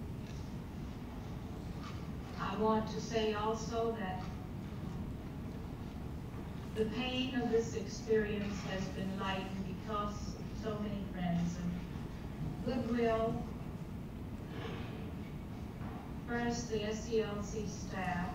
I want to say also that the pain of this experience has been lightened because of so many friends and goodwill. First, the S C L C staff,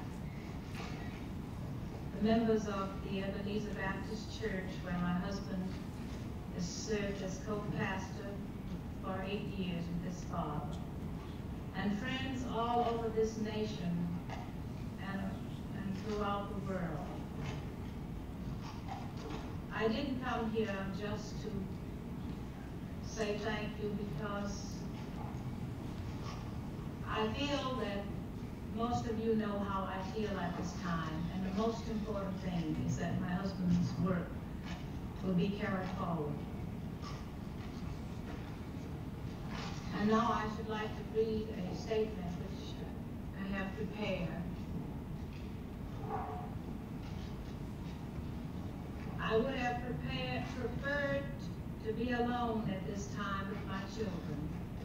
the members of the Ebenezer Baptist Church, where my husband has served as co-pastor for eight years with his father, and friends all over this nation and, and throughout the world. I didn't come here just to say thank you, because I feel that most of you know how I feel at this time, and the most important thing is that my husband's work will be carried forward. And now I should like to read a statement which I have prepared. I would have prepared, preferred to be alone at this time with my children.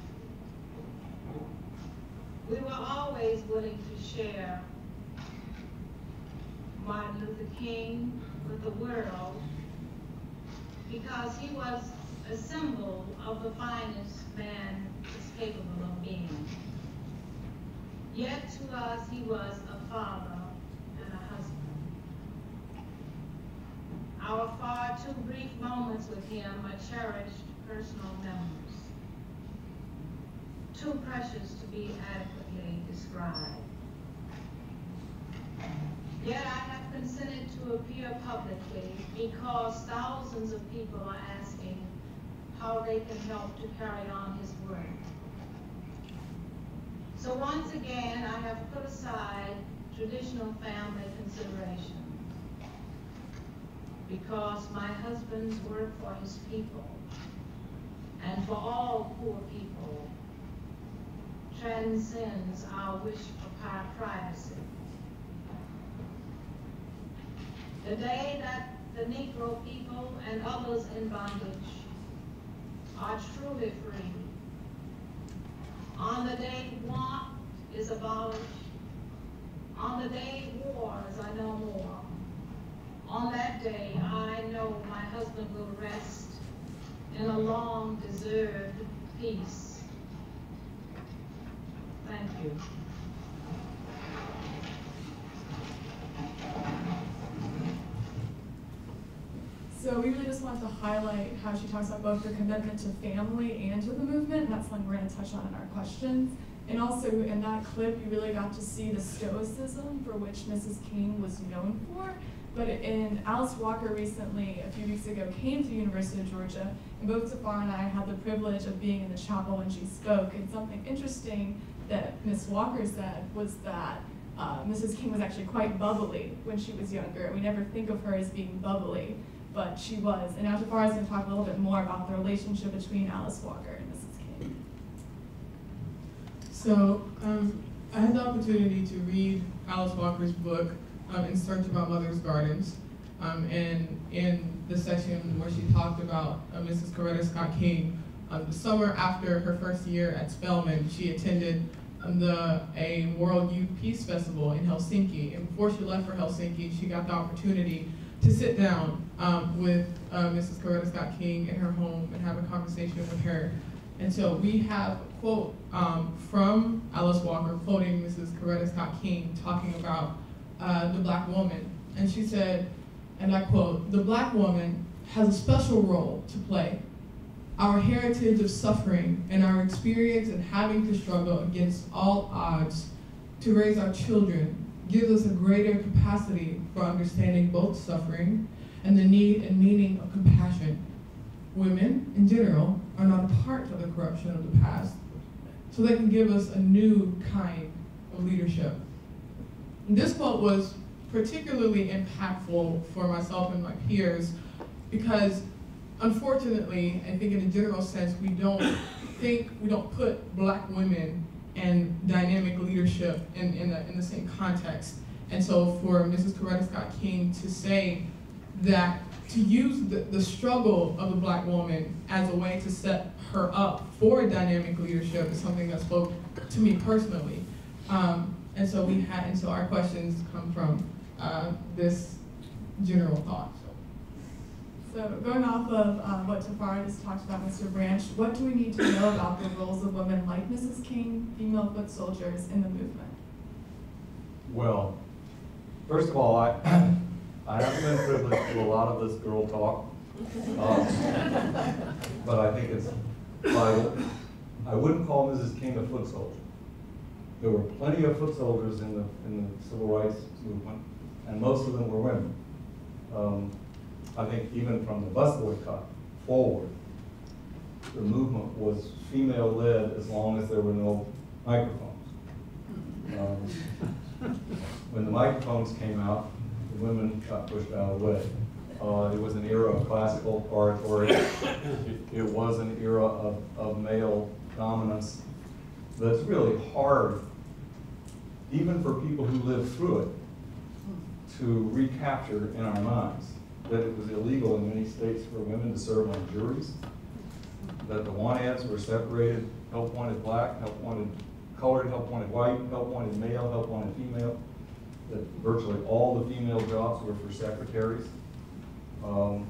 We were always willing to share Martin Luther King with the world, because he was a symbol of the finest man is capable of being. Yet to us, he was a father and a husband. Our far too brief moments with him are cherished personal memories, too precious to be adequately described. Yet I have consented to appear publicly because thousands of people are asking how they can help to carry on his work. So once again, I have put aside traditional family considerations, because my husband's work for his people and for all poor people transcends our wish for privacy. The day that the Negro people and others in bondage are truly free, on the day want is abolished, on the day wars are no more, on that day I know my husband will rest in a long deserved peace. Thank you. So we really just wanted to highlight how she talks about both her commitment to family and to the movement, and that's something we're going to touch on in our questions. And also in that clip, you really got to see the stoicism for which Missus King was known for. But in Alice Walker recently, a few weeks ago, came to the University of Georgia, and both Zafar and I had the privilege of being in the chapel when she spoke. And something interesting that Miss Walker said was that uh, Missus King was actually quite bubbly when she was younger. We never think of her as being bubbly, but she was. And now Zafar is going to talk a little bit more about the relationship between Alice Walker and Missus King. So um, I had the opportunity to read Alice Walker's book, um, In Search of Our Mother's Gardens. Um, and in the section where she talked about uh, Missus Coretta Scott King, um, the summer after her first year at Spelman, she attended um, the, a World Youth Peace Festival in Helsinki. And before she left for Helsinki, she got the opportunity to sit down um, with uh, Missus Coretta Scott King in her home and have a conversation with her. And so we have a quote um, from Alice Walker quoting Missus Coretta Scott King talking about uh, the black woman. And she said, and I quote, "The black woman has a special role to play. Our heritage of suffering and our experience in having to struggle against all odds to raise our children gives us a greater capacity for understanding both suffering and the need and meaning of compassion. Women, in general, are not a part of the corruption of the past, so they can give us a new kind of leadership." And this quote was particularly impactful for myself and my peers because, unfortunately, I think in a general sense, we don't think, we don't put black women and dynamic leadership in, in, the, in the same context. And so for Missus Coretta Scott King to say that, to use the, the struggle of the black woman as a way to set her up for dynamic leadership is something that spoke to me personally. Um, and so we had, and so our questions come from uh, this general thought. So going off of uh, what Tafara just talked about, Mister Branch, what do we need to know about the roles of women like Missus King, female foot soldiers, in the movement? Well, first of all, I, I haven't been privileged to do a lot of this girl talk, Um, but I think it's vital. I wouldn't call Missus King a foot soldier. There were plenty of foot soldiers in the, in the civil rights movement, and most of them were women. Um, I think even from the bus boycott forward, the movement was female-led as long as there were no microphones. Um, when the microphones came out, the women got pushed out of the way. Uh, it was an era of classical oratory. It, it was an era of, of male dominance that's really hard, even for people who lived through it, to recapture in our minds. That it was illegal in many states for women to serve on juries, that the want ads were separated, help wanted black, help wanted colored, help wanted white, help wanted male, help wanted female, that virtually all the female jobs were for secretaries, um,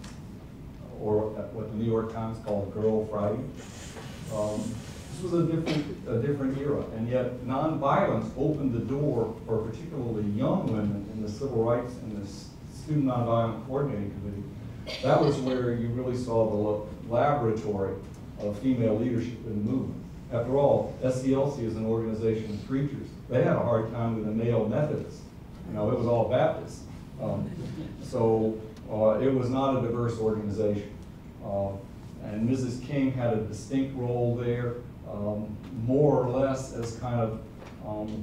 or what the New York Times called Girl Friday. Um, this was a different, a different era, and yet nonviolence opened the door for particularly young women in the civil rights and the Student Nonviolent Coordinating Committee. That was where you really saw the laboratory of female leadership in the movement. After all, S C L C is an organization of preachers. They had a hard time with the male Methodists. You know, it was all Baptists. Um, so uh, it was not a diverse organization. Uh, and Missus King had a distinct role there, um, more or less as kind of um,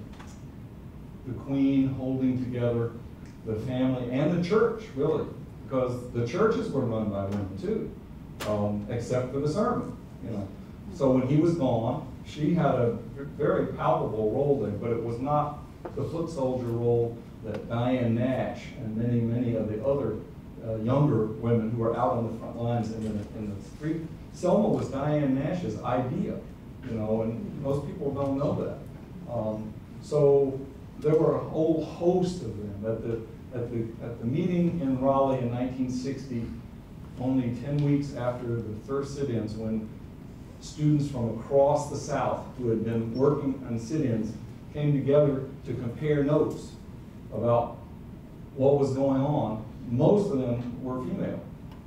the queen holding together the family and the church, really, because the churches were run by women too, um, except for the sermon, you know. So when he was gone, she had a very palpable role there, but it was not the foot soldier role that Diane Nash and many, many of the other uh, younger women who were out on the front lines in the, in the street. Selma was Diane Nash's idea, you know, and most people don't know that. Um, so there were a whole host of them. At the, at the, at the meeting in Raleigh in nineteen sixty, only ten weeks after the first sit-ins, when students from across the South who had been working on sit-ins came together to compare notes about what was going on, most of them were female.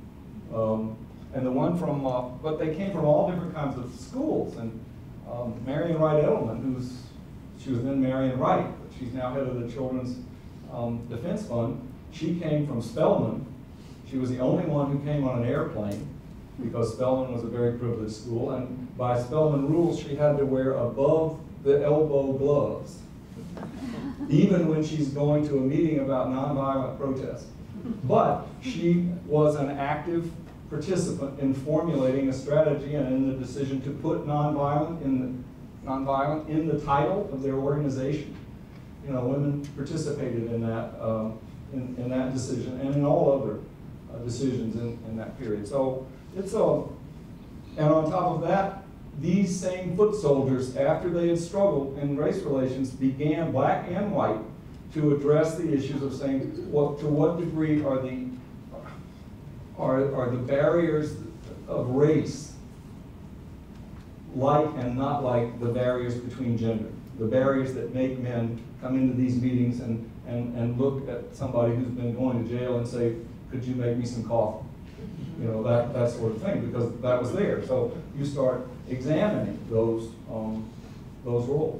Um, and the one from, uh, but they came from all different kinds of schools. And um, Marion Wright Edelman, who's, she was then Marion Wright, but she's now head of the Children's um, Defense Fund. She came from Spelman. She was the only one who came on an airplane, because Spelman was a very privileged school, and by Spelman rules, she had to wear above the elbow gloves, even when she's going to a meeting about nonviolent protest. But she was an active participant in formulating a strategy and in the decision to put nonviolent in the, nonviolent in the title of their organization. You know, women participated in that, um, in, in that decision and in all other uh, decisions in, in that period. So it's a, and on top of that, these same foot soldiers, after they had struggled in race relations, began, black and white, to address the issues of saying, what, to what degree are the, are, are the barriers of race like and not like the barriers between gender, the barriers that make men come into these meetings and, and, and look at somebody who's been going to jail and say, could you make me some coffee? You know, that, that sort of thing, because that was there. So you start examining those, um, those roles.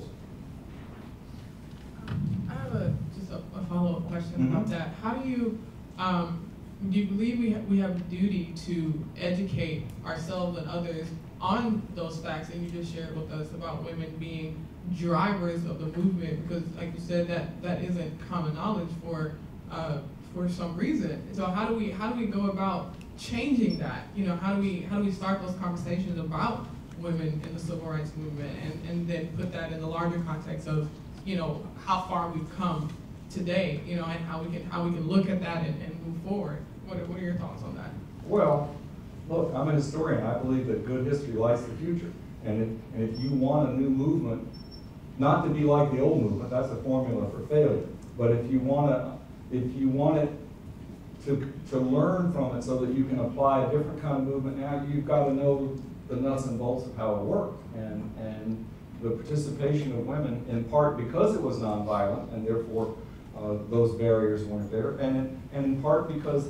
I have a, just a, a follow-up question Mm-hmm. about that. How do you, um, do you believe we, ha we have a duty to educate ourselves and others on those facts that you just shared with us about women being drivers of the movement? Because like you said, that, that isn't common knowledge for, uh, for some reason. So how do we, how do we go about changing that? You know, how do we, how do we start those conversations about women in the civil rights movement, and, and then put that in the larger context of, you know, how far we've come today, you know, and how we can, how we can look at that and, and move forward. What are, what are your thoughts on that? Well, look, I'm a historian. I believe that good history lights the future. And if, and if you want a new movement, not to be like the old movement, that's a formula for failure. But if you want to, if you want it to, to learn from it so that you can apply a different kind of movement, now you've got to know the nuts and bolts of how it worked. And, and the participation of women, in part because it was nonviolent, and therefore uh, those barriers weren't there, and in, and in part because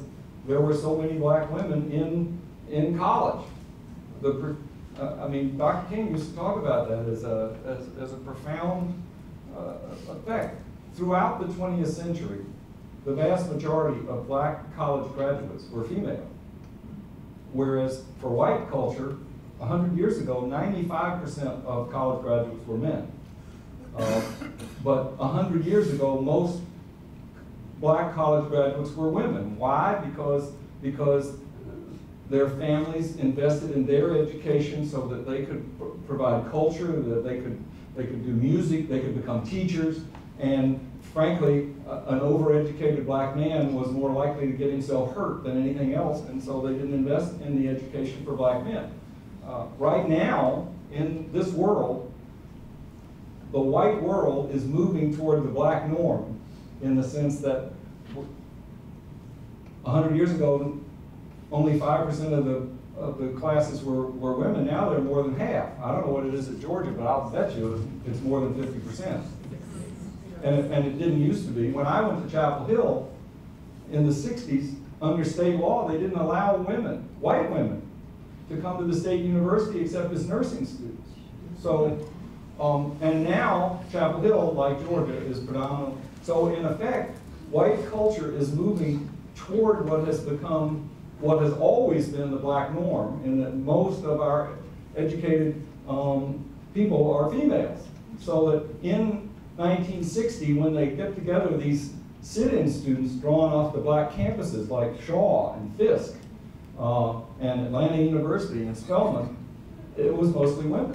there were so many black women in, in college. The, uh, I mean, Doctor King used to talk about that as a, as, as a profound uh, effect. Throughout the twentieth century, the vast majority of black college graduates were female. Whereas for white culture, a hundred years ago, ninety-five percent of college graduates were men. Uh, but a hundred years ago, most black college graduates were women. Why? Because, because their families invested in their education so that they could pr provide culture, that they could, they could do music, they could become teachers, and frankly, uh, an overeducated black man was more likely to get himself hurt than anything else, and so they didn't invest in the education for black men. Uh, right now, in this world, the white world is moving toward the black norm in the sense that a hundred years ago, only five percent of the, of the classes were, were women. Now they're more than half. I don't know what it is at Georgia, but I'll bet you it's more than fifty percent. And it, and it didn't used to be. When I went to Chapel Hill in the sixties, under state law, they didn't allow women, white women, to come to the state university except as nursing students. So, um, and now Chapel Hill, like Georgia, is predominant. So in effect, white culture is moving toward what has become, what has always been the black norm, in that most of our educated um, people are females. So that in nineteen sixty, when they get together these sit-in students drawn off the black campuses like Shaw and Fisk uh, and Atlanta University and Spelman, it was mostly women.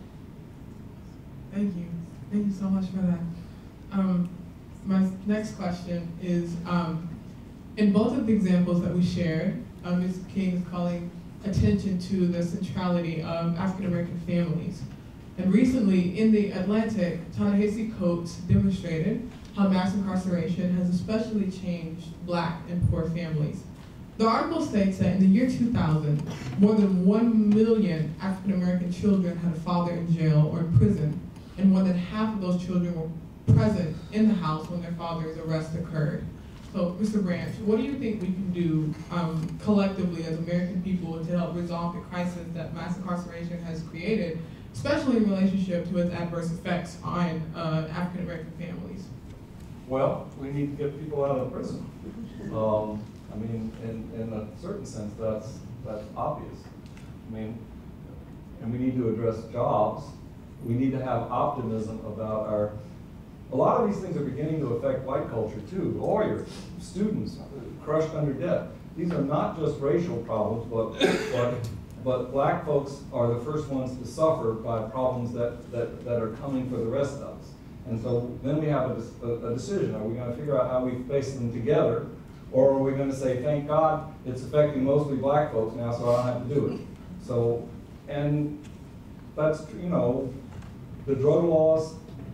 Thank you. Thank you so much for that. Um, my next question is, um, in both of the examples that we shared, um, Miz King is calling attention to the centrality of African American families. And recently, in the Atlantic, Ta-Nehisi Coates demonstrated how mass incarceration has especially changed black and poor families. The article states that in the year two thousand, more than one million African American children had a father in jail or in prison, and more than half of those children were present in the house when their father's arrest occurred. So, Mister Branch, what do you think we can do um, collectively as American people to help resolve the crisis that mass incarceration has created, especially in relationship to its adverse effects on uh, African American families? Well, we need to get people out of prison. Um, I mean, in, in a certain sense, that's, that's obvious. I mean, and we need to address jobs. We need to have optimism about our, a lot of these things are beginning to affect white culture too. Lawyers, students, crushed under debt. These are not just racial problems, but, but, but black folks are the first ones to suffer by problems that, that, that are coming for the rest of us. And so then we have a, a, a decision. Are we going to figure out how we face them together? Or are we going to say, thank God it's affecting mostly black folks now, so I don't have to do it? So, and that's, you know, the drug laws,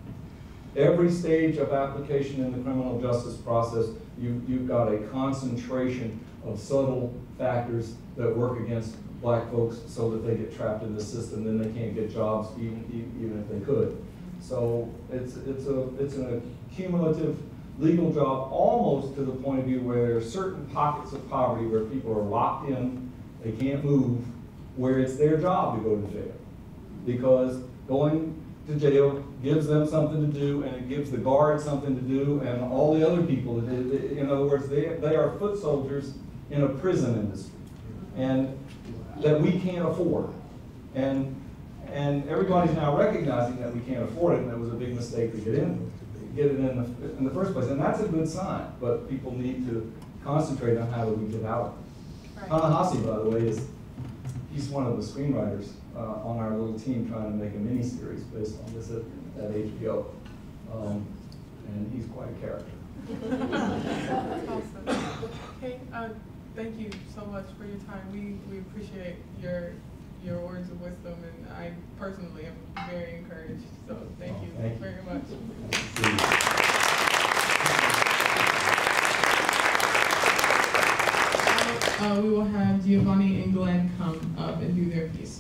every stage of application in the criminal justice process, you, you've got a concentration of subtle factors that work against black folks so that they get trapped in the system, then they can't get jobs even, even if they could. So it's, it's, a, it's an accumulative legal job almost to the point of view where there are certain pockets of poverty where people are locked in, they can't move, where it's their job to go to jail. Because going to jail gives them something to do, and it gives the guard something to do, and all the other people. In other words, they, they are foot soldiers in a prison industry, and that we can't afford. And, and everybody's now recognizing that we can't afford it, and it was a big mistake to get in, get it in the, in the first place. And that's a good sign, but people need to concentrate on how do we get out. Right. Ta-Nehisi, by the way, is he's one of the screenwriters uh, on our little team trying to make a mini-series based on this at, at H B O. Um, and he's quite a character. Awesome. Okay, uh, thank you so much for your time. We, we appreciate your your words of wisdom, and I personally am very encouraged. So thank you oh, thank very you. much. Uh, we will have Giovanni and Glenn come up and do their piece.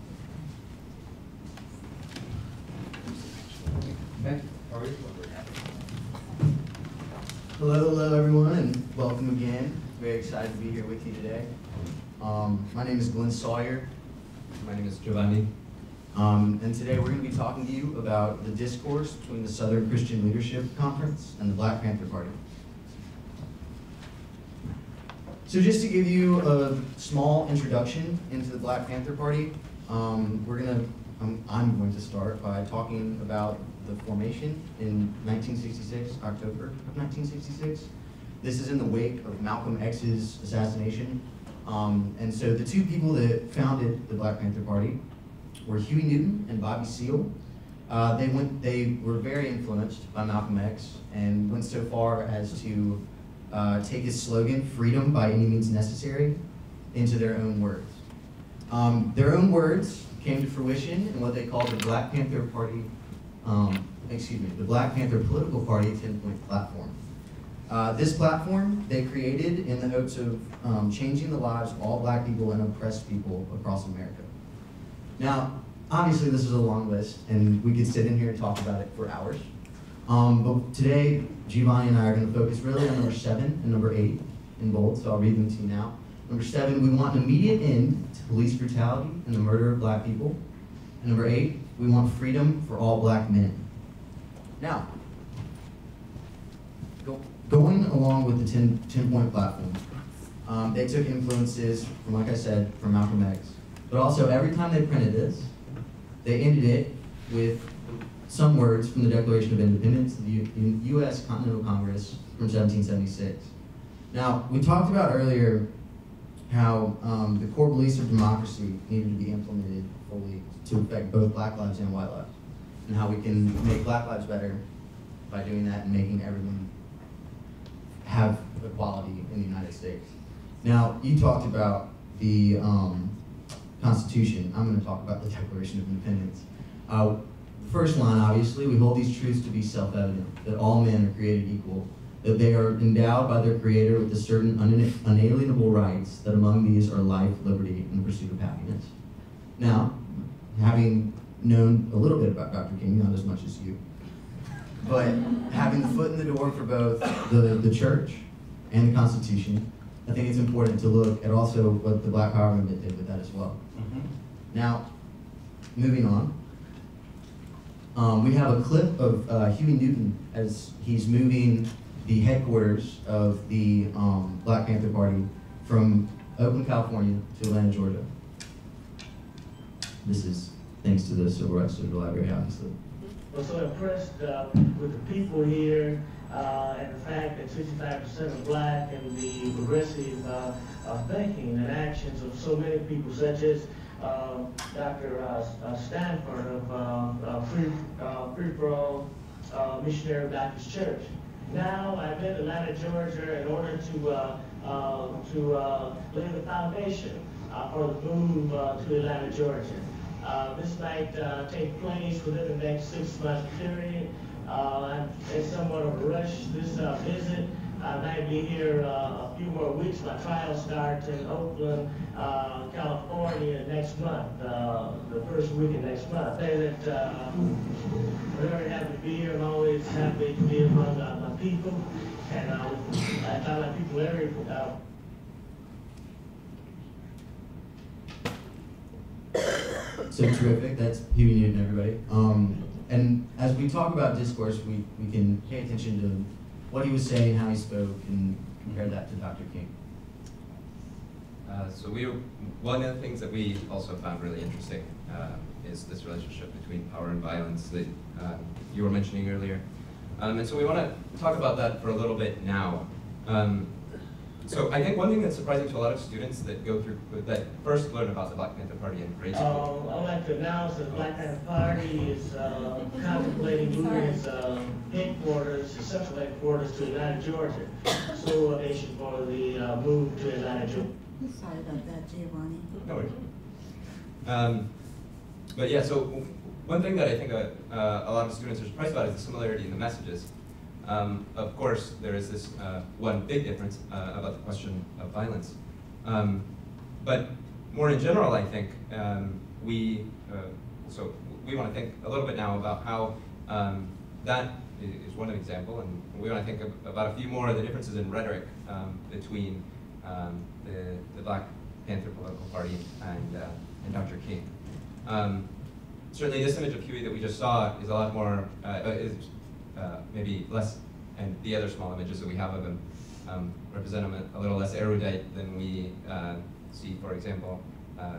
Okay. How are you? Hello, hello everyone, and welcome again. Very excited to be here with you today. Um, my name is Glenn Sawyer. My name is Giovanni. Um, and today we're going to be talking to you about the discourse between the Southern Christian Leadership Conference and the Black Panther Party. So just to give you a small introduction into the Black Panther Party, um, we're going to, I'm, I'm going to start by talking about the formation in nineteen sixty-six, October of nineteen sixty-six. This is in the wake of Malcolm X's assassination. Um, and so the two people that founded the Black Panther Party were Huey Newton and Bobby Seale. Uh, they went. They were very influenced by Malcolm X and went so far as to uh, take his slogan, "Freedom by any means necessary," into their own words. Um, their own words came to fruition in what they called the Black Panther Party, um, excuse me, the Black Panther Political Party ten-point platform. Uh, this platform they created in the hopes of um, changing the lives of all black people and oppressed people across America. Now, obviously this is a long list, and we could sit in here and talk about it for hours. Um, but today, Giovanni and I are going to focus really on number seven and number eight in bold, so I'll read them to you now. Number seven, we want an immediate end to police brutality and the murder of black people. And number eight, we want freedom for all black men. Now, go, going along with the ten, ten-point platform, um, they took influences from, like I said, from Malcolm X. But also, every time they printed this, they ended it with some words from the Declaration of Independence of the U U S Continental Congress from seventeen seventy-six. Now, we talked about earlier how um, the core beliefs of democracy needed to be implemented fully to affect both black lives and white lives, and how we can make black lives better by doing that and making everyone have equality in the United States. Now, you talked about the um, Constitution. I'm going to talk about the Declaration of Independence. Uh, the first line, obviously, we hold these truths to be self-evident, that all men are created equal, that they are endowed by their Creator with a certain unalienable rights, that among these are life, liberty, and the pursuit of happiness. Now, having known a little bit about Doctor King, not as much as you, but having the foot in the door for both the, the church and the Constitution, I think it's important to look at also what the Black Power movement did with that as well. Mm-hmm. Now, moving on, um, we have a clip of uh, Huey Newton as he's moving the headquarters of the um, Black Panther Party from Oakland, California to Atlanta, Georgia. This is thanks to the Civil Rights Digital Library, obviously. I was so impressed uh, with the people here uh, and the fact that sixty-five percent are black and the progressive uh, uh, thinking and actions of so many people, such as uh, Doctor Uh, uh, Stanford of uh, uh, Free, uh, Free For All uh, Missionary Baptist Church. Now I'm in Atlanta, Georgia, in order to uh, uh, to uh, lay the foundation uh, for the move uh, to Atlanta, Georgia. Uh, this might uh, take place within the next six-month period. Uh, it's somewhat of a rush, this uh, visit. I might be here uh, a few more weeks. My trial starts in Oakland, uh, California next month, uh, the first week of next month. I say that uh, we're very happy to be here. I'm always happy to be among uh, my people. And uh, I found my people every uh, So terrific, that's Huey Newton, everybody. Um, and as we talk about discourse, we, we can pay attention to what he was saying, how he spoke, and compare that to Doctor King. Uh, so we, one of the things that we also found really interesting uh, is this relationship between power and violence that uh, you were mentioning earlier. Um, and so we want to talk about that for a little bit now. Um, So I think one thing that's surprising to a lot of students that go through, that first learn about the Black Panther Party in grade school. Uh, I'd like to announce that the Black Panther Party is uh, contemplating moving its uh, headquarters, its central headquarters to Atlanta, Georgia. So a nation for the uh, move to Atlanta, Georgia. I'm sorry about that, Giovanni. No worries. Um, but yeah, so one thing that I think uh, uh, a lot of students are surprised about is the similarity in the messages. Um, of course, there is this uh, one big difference uh, about the question of violence. Um, but more in general, I think, um, we, uh, so we want to think a little bit now about how um, that is one example, and we want to think about a few more of the differences in rhetoric um, between um, the, the Black Panther political party and, uh, and Doctor King. Um, certainly this image of Huey that we just saw is a lot more, uh, is uh, maybe less, and the other small images that we have of him um, represent him a, a little less erudite than we uh, see, for example, uh,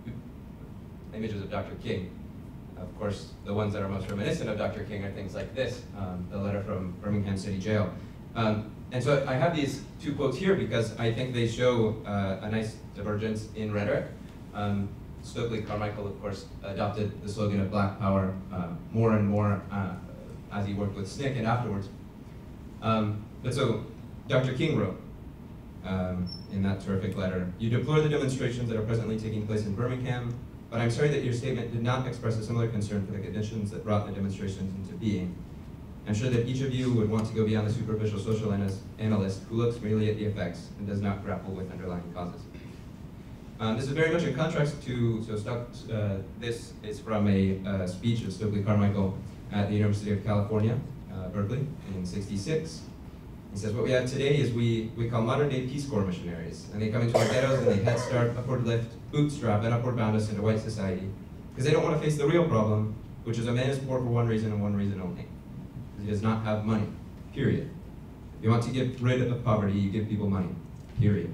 images of Doctor King. Of course, the ones that are most reminiscent of Doctor King are things like this, um, the letter from Birmingham City Jail. Um, and so I have these two quotes here because I think they show uh, a nice divergence in rhetoric. Um, Stokely Carmichael, of course, adopted the slogan of Black Power uh, more and more uh, as he worked with S N C C and afterwards. Um, but so Doctor King wrote um, in that terrific letter, "You deplore the demonstrations that are presently taking place in Birmingham, but I'm sorry that your statement did not express a similar concern for the conditions that brought the demonstrations into being. I'm sure that each of you would want to go beyond the superficial social analyst who looks merely at the effects and does not grapple with underlying causes." Um, this is very much in contrast to, so Stock, uh, this is from a uh, speech of Stokely Carmichael at the University of California, uh, Berkeley, in sixty-six. He says, "What we have today is we, we call modern day Peace Corps missionaries, and they come into our ghettos and they head start, upward lift, bootstrap, and upward bound us into white society, because they don't want to face the real problem, which is a man is poor for one reason and one reason only, because he does not have money, period. If you want to get rid of poverty, you give people money, period."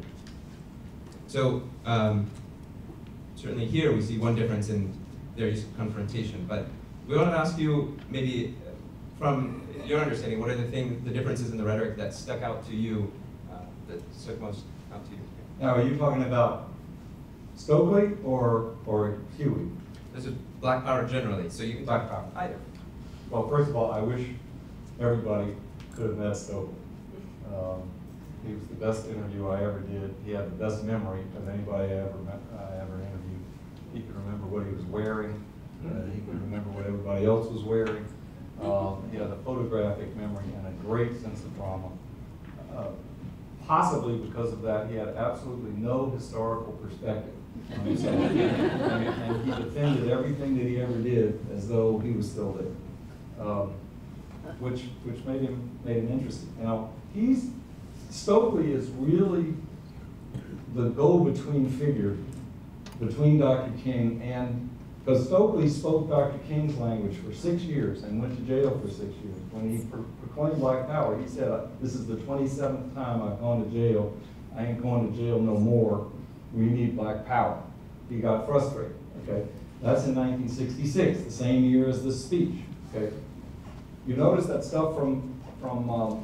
So, um, certainly here we see one difference in their use of confrontation, but we want to ask you, maybe from your understanding, what are the things, the differences in the rhetoric that stuck out to you, uh, that stuck most out to you? Now, are you talking about Stokely or, or Huey? This is Black Power generally, so you can talk about either. Well, first of all, I wish everybody could have met Stokely. Um, he was the best interview I ever did. He had the best memory of anybody I ever met, I ever interviewed. He could remember what he was wearing. Uh, he could remember what everybody else was wearing. Um, he had a photographic memory and a great sense of drama. Uh, possibly because of that, he had absolutely no historical perspective on himself. and, and he defended everything that he ever did as though he was still there, um, which which made him made him interesting. Now he's Stokely is really the go-between figure between Doctor King and, because Stokely spoke Doctor King's language for six years and went to jail for six years. When he pro proclaimed Black Power, he said, "This is the twenty-seventh time I've gone to jail. I ain't going to jail no more. We need Black Power." He got frustrated, okay? That's in nineteen sixty-six, the same year as this speech, okay? You notice that stuff from, from, um,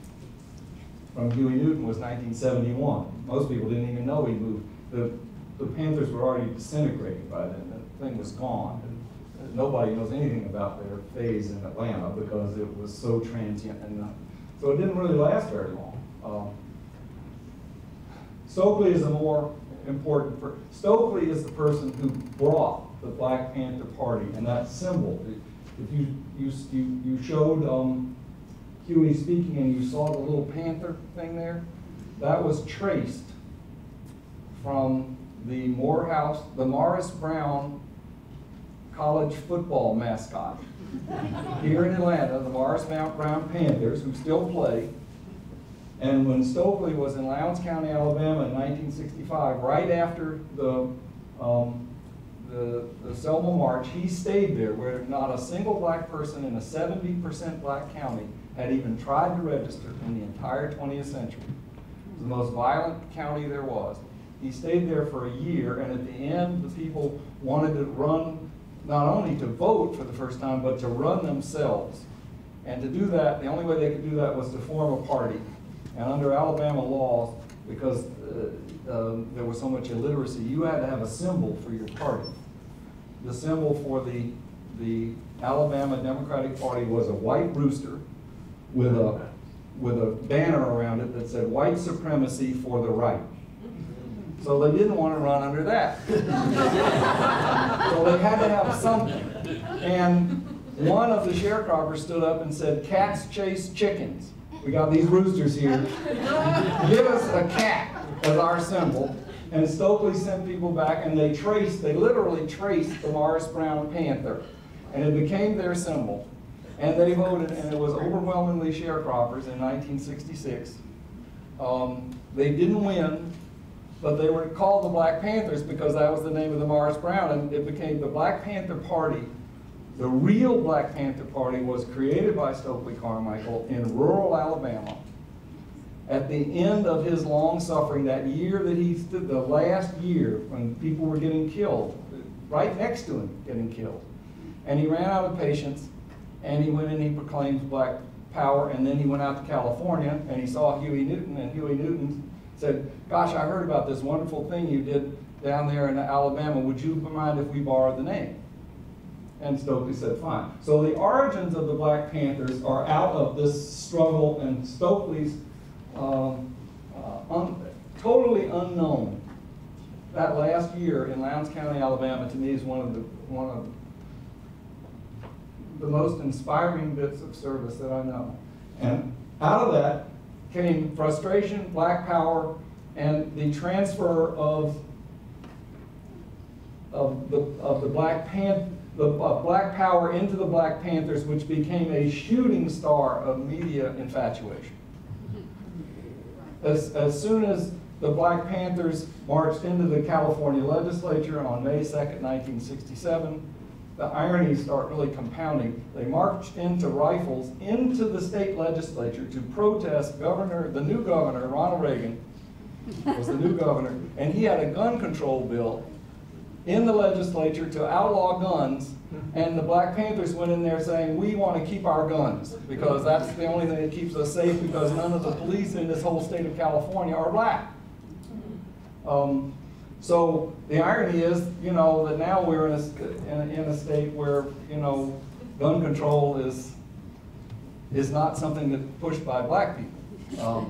from Huey Newton was nineteen seventy-one. Most people didn't even know he moved. The, the Panthers were already disintegrating by then. The thing was gone. And nobody knows anything about their phase in Atlanta because it was so transient. And uh, so it didn't really last very long. Um, Stokely is a more important person. Stokely is the person who brought the Black Panther Party and that symbol. If you, you, you, you showed um, Huey speaking and you saw the little panther thing there, that was traced from the Morehouse, the Morris Brown college football mascot here in Atlanta, the Morris Brown Panthers, who still play. And when Stokely was in Lowndes County, Alabama in nineteen sixty-five, right after the, um, the, the Selma March, he stayed there where not a single black person in a seventy percent black county had even tried to register in the entire twentieth century. It was the most violent county there was. He stayed there for a year, and at the end, the people wanted to run, not only to vote for the first time, but to run themselves. And to do that, the only way they could do that was to form a party. And under Alabama laws, because uh, uh, there was so much illiteracy, you had to have a symbol for your party. The symbol for the, the Alabama Democratic Party was a white rooster with a, with a banner around it that said white supremacy for the right. So they didn't want to run under that. So they had to have something. And one of the sharecroppers stood up and said, "Cats chase chickens. We got these roosters here. Give us a cat as our symbol." And Stokely sent people back, and they traced, they literally traced the Morris Brown Panther. And it became their symbol. And they voted, and it was overwhelmingly sharecroppers in nineteen sixty-six. Um, They didn't win, but they were called the Black Panthers because that was the name of the Morris Brown, and it became the Black Panther Party. The real Black Panther Party was created by Stokely Carmichael in rural Alabama. At the end of his long suffering, that year that he stood, the last year when people were getting killed, right next to him getting killed. And he ran out of patience, and he went and he proclaimed Black Power, and then he went out to California, and he saw Huey Newton, and Huey Newton said, gosh, I heard about this wonderful thing you did down there in Alabama. Would you mind if we borrowed the name? And Stokely said, fine. So the origins of the Black Panthers are out of this struggle, and Stokely's um, uh, un totally unknown. That last year in Lowndes County, Alabama, to me is one of the one of the most inspiring bits of service that I know. And out of that came frustration, Black Power, and the transfer of of the of the Black Panther. The uh, Black Power into the Black Panthers, which became a shooting star of media infatuation. As, as soon as the Black Panthers marched into the California legislature on May second, nineteen sixty-seven, the ironies start really compounding. They marched into rifles into the state legislature to protest governor, the new governor, Ronald Reagan, was the new governor, and he had a gun control bill in the legislature to outlaw guns, and the Black Panthers went in there saying, we want to keep our guns, because that's the only thing that keeps us safe, because none of the police in this whole state of California are black. Um, so the irony is, you know, that now we're in a, in, in a state where, you know, gun control is, is not something that's pushed by black people. Um,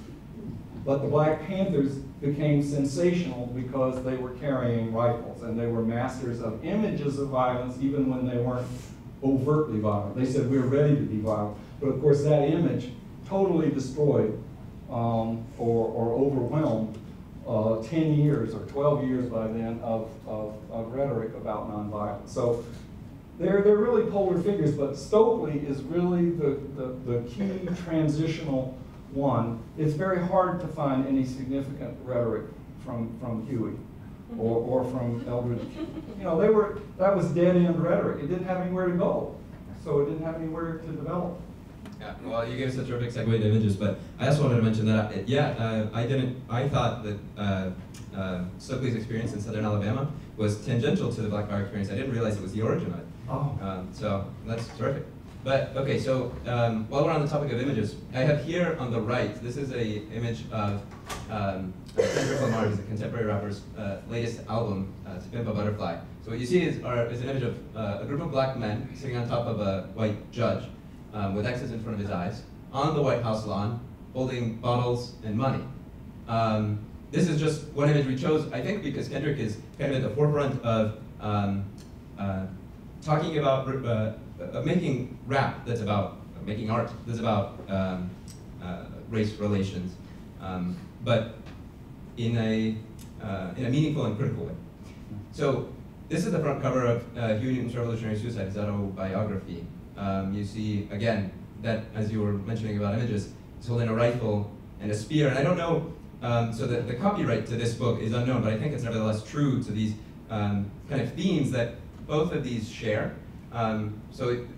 but the Black Panthers became sensational because they were carrying rifles, and they were masters of images of violence even when they weren't overtly violent. They said, we're ready to be violent. But of course that image totally destroyed um, or, or overwhelmed uh, ten years or twelve years by then of, of, of rhetoric about nonviolence. So they're, they're really polar figures, but Stokely is really the, the, the key transitional one. It's very hard to find any significant rhetoric from, from Huey or, or from Eldridge. You know, they were, that was dead-end rhetoric. It didn't have anywhere to go, so it didn't have anywhere to develop. Yeah, well, you gave us a terrific segue to images, but I also wanted to mention that, I, yeah, uh, I didn't, I thought that uh, uh, Stokely's experience in Southern Alabama was tangential to the Black Power experience. I didn't realize it was the origin of it. Oh. Um, so that's terrific. But, okay, so um, while we're on the topic of images, I have here on the right, this is a image of um, Kendrick Lamar, who's a contemporary rapper's uh, latest album, uh, To Pimp a Butterfly. So what you see is, are, is an image of uh, a group of black men sitting on top of a white judge um, with X's in front of his eyes on the White House lawn, holding bottles and money. Um, this is just one image we chose, I think, because Kendrick is kind of at the forefront of um, uh, talking about uh, Uh, making rap that's about, uh, making art that's about um, uh, race relations, um, but in a, uh, in a meaningful and critical way. So this is the front cover of uh, Huey Newton's Revolutionary Suicide, his autobiography. Um, you see, again, that as you were mentioning about images, he's holding a rifle and a spear, and I don't know, um, so the, the copyright to this book is unknown, but I think it's nevertheless true to these um, kind of themes that both of these share. Um, so it,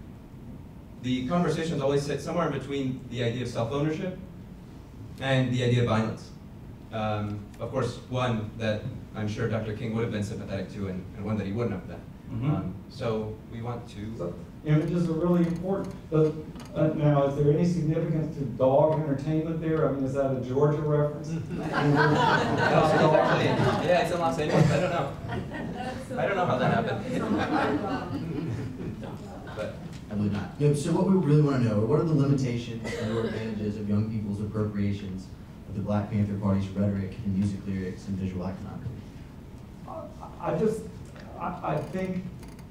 the conversations always sit somewhere in between the idea of self-ownership and the idea of violence. Um, of course, one that I'm sure Doctor King would have been sympathetic to, and, and one that he wouldn't have been. Mm-hmm. um, so we want to... So, images are really important. But, uh, now, is there any significance to dog entertainment there? I mean, is that a Georgia reference? No, actually, yeah, it's in Los Angeles. I don't know. I don't know how that happened. But I believe not. Yeah, so what we really want to know, what are the limitations and or advantages of young people's appropriations of the Black Panther Party's rhetoric and music lyrics and visual iconography? I just, I, I think,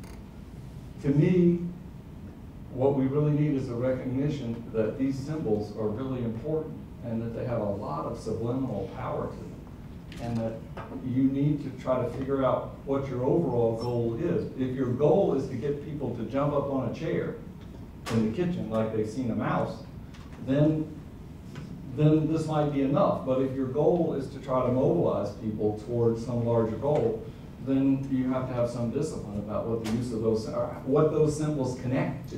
to me, what we really need is a recognition that these symbols are really important and that they have a lot of subliminal power to them. And that you need to try to figure out what your overall goal is. If your goal is to get people to jump up on a chair in the kitchen like they've seen a mouse, then then this might be enough. But if your goal is to try to mobilize people towards some larger goal, then you have to have some discipline about what the use of those, or what those symbols connect to.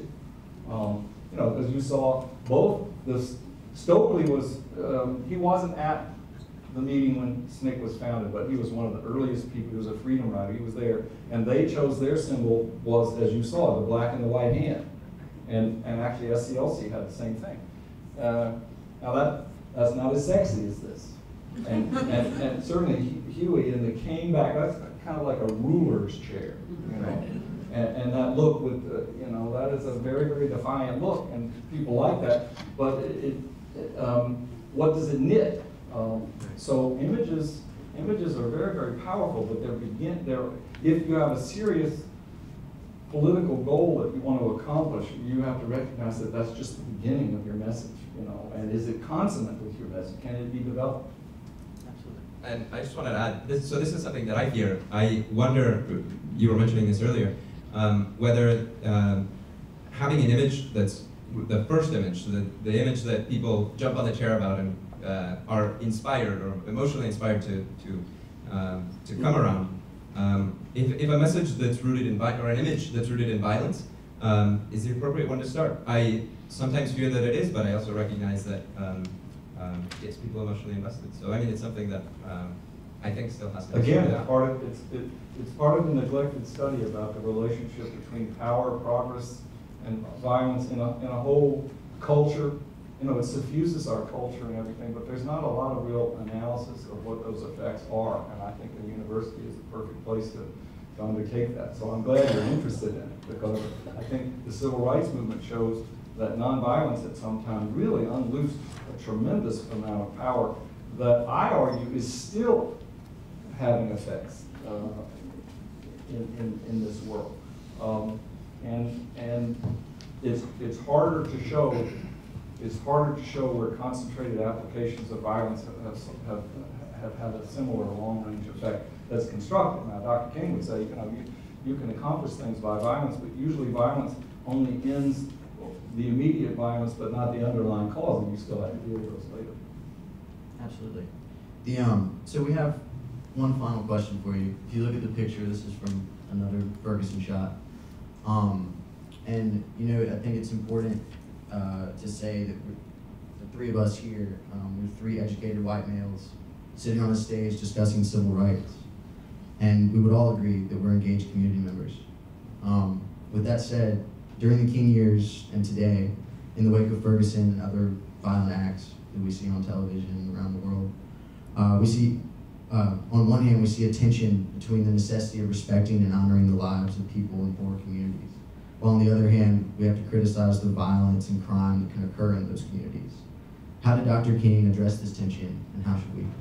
Um, you know, because you saw both, this, Stokely was, um, he wasn't at the meeting when S N C C was founded, but he was one of the earliest people. He was a freedom rider. He was there, and they chose their symbol was, as you saw, the black and the white hand, and and actually S C L C had the same thing. Uh, now that that's not as sexy as this, and and, and certainly Huey in the cane back. That's kind of like a ruler's chair, you know, and, and that look with the, you know, that is a very very defiant look, and people like that. But it, it um, what does it knit? Um, so images, images are very, very powerful, but they're begin, they're, if you have a serious political goal that you want to accomplish, you have to recognize that that's just the beginning of your message, you know, and is it consonant with your message? Can it be developed? Absolutely. And I just wanted to add, this, so this is something that I hear. I wonder, you were mentioning this earlier, um, whether um, having an image that's the first image, the, the image that people jump on the chair about and Uh, are inspired or emotionally inspired to to um, to come around. Um, if, if a message that's rooted in vi- or an image that's rooted in violence um, is the appropriate one to start. I sometimes fear that it is, but I also recognize that um, um, it's people emotionally invested. So I mean, it's something that um, I think still has to. Again, it's part of it's it, it's part of the neglected study about the relationship between power, progress, and violence in a in a whole culture. You know, it suffuses our culture and everything, but there's not a lot of real analysis of what those effects are, and I think the university is the perfect place to, to undertake that. So I'm glad you're interested in it, because I think the civil rights movement shows that nonviolence at some time really unloosed a tremendous amount of power that I argue is still having effects uh, in, in, in this world. Um, and and it's, it's harder to show It's harder to show where concentrated applications of violence have, have, have had a similar long-range effect that's constructive. Now, Doctor King would say, you know, you, you can accomplish things by violence, but usually violence only ends the immediate violence, but not the underlying cause, and you still have to deal with those later. Absolutely. The um. So we have one final question for you. If you look at the picture, this is from another Ferguson shot, um, and you know, I think it's important Uh, to say that we're, the three of us here, um, we're three educated white males sitting on a stage discussing civil rights, and we would all agree that we're engaged community members. Um, with that said, during the King years and today, in the wake of Ferguson and other violent acts that we see on television around the world, uh, we see, uh, on one hand, we see a tension between the necessity of respecting and honoring the lives of people in poor communities, while on the other hand, we have to criticize the violence and crime that can occur in those communities. How did Doctor King address this tension, and how should we?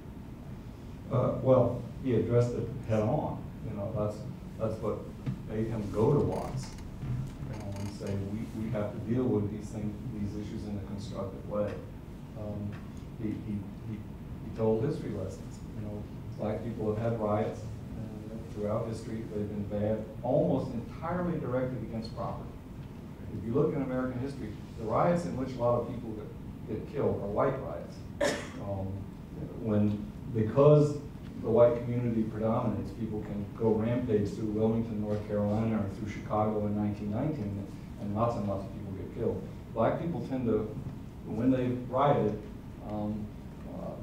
Uh, well, he addressed it head on. You know, that's that's what made him go to Watts, you know, and say we, we have to deal with these things, these issues in a constructive way. Um, he, he, he, he told history lessons. You know, black people have had riots throughout history. They've been bad, almost entirely directed against property. If you look in American history, the riots in which a lot of people get, get killed are white riots. Um, when, because the white community predominates, people can go rampage through Wilmington, North Carolina, or through Chicago in nineteen nineteen, and lots and lots of people get killed. Black people tend to, when they rioted, um, uh,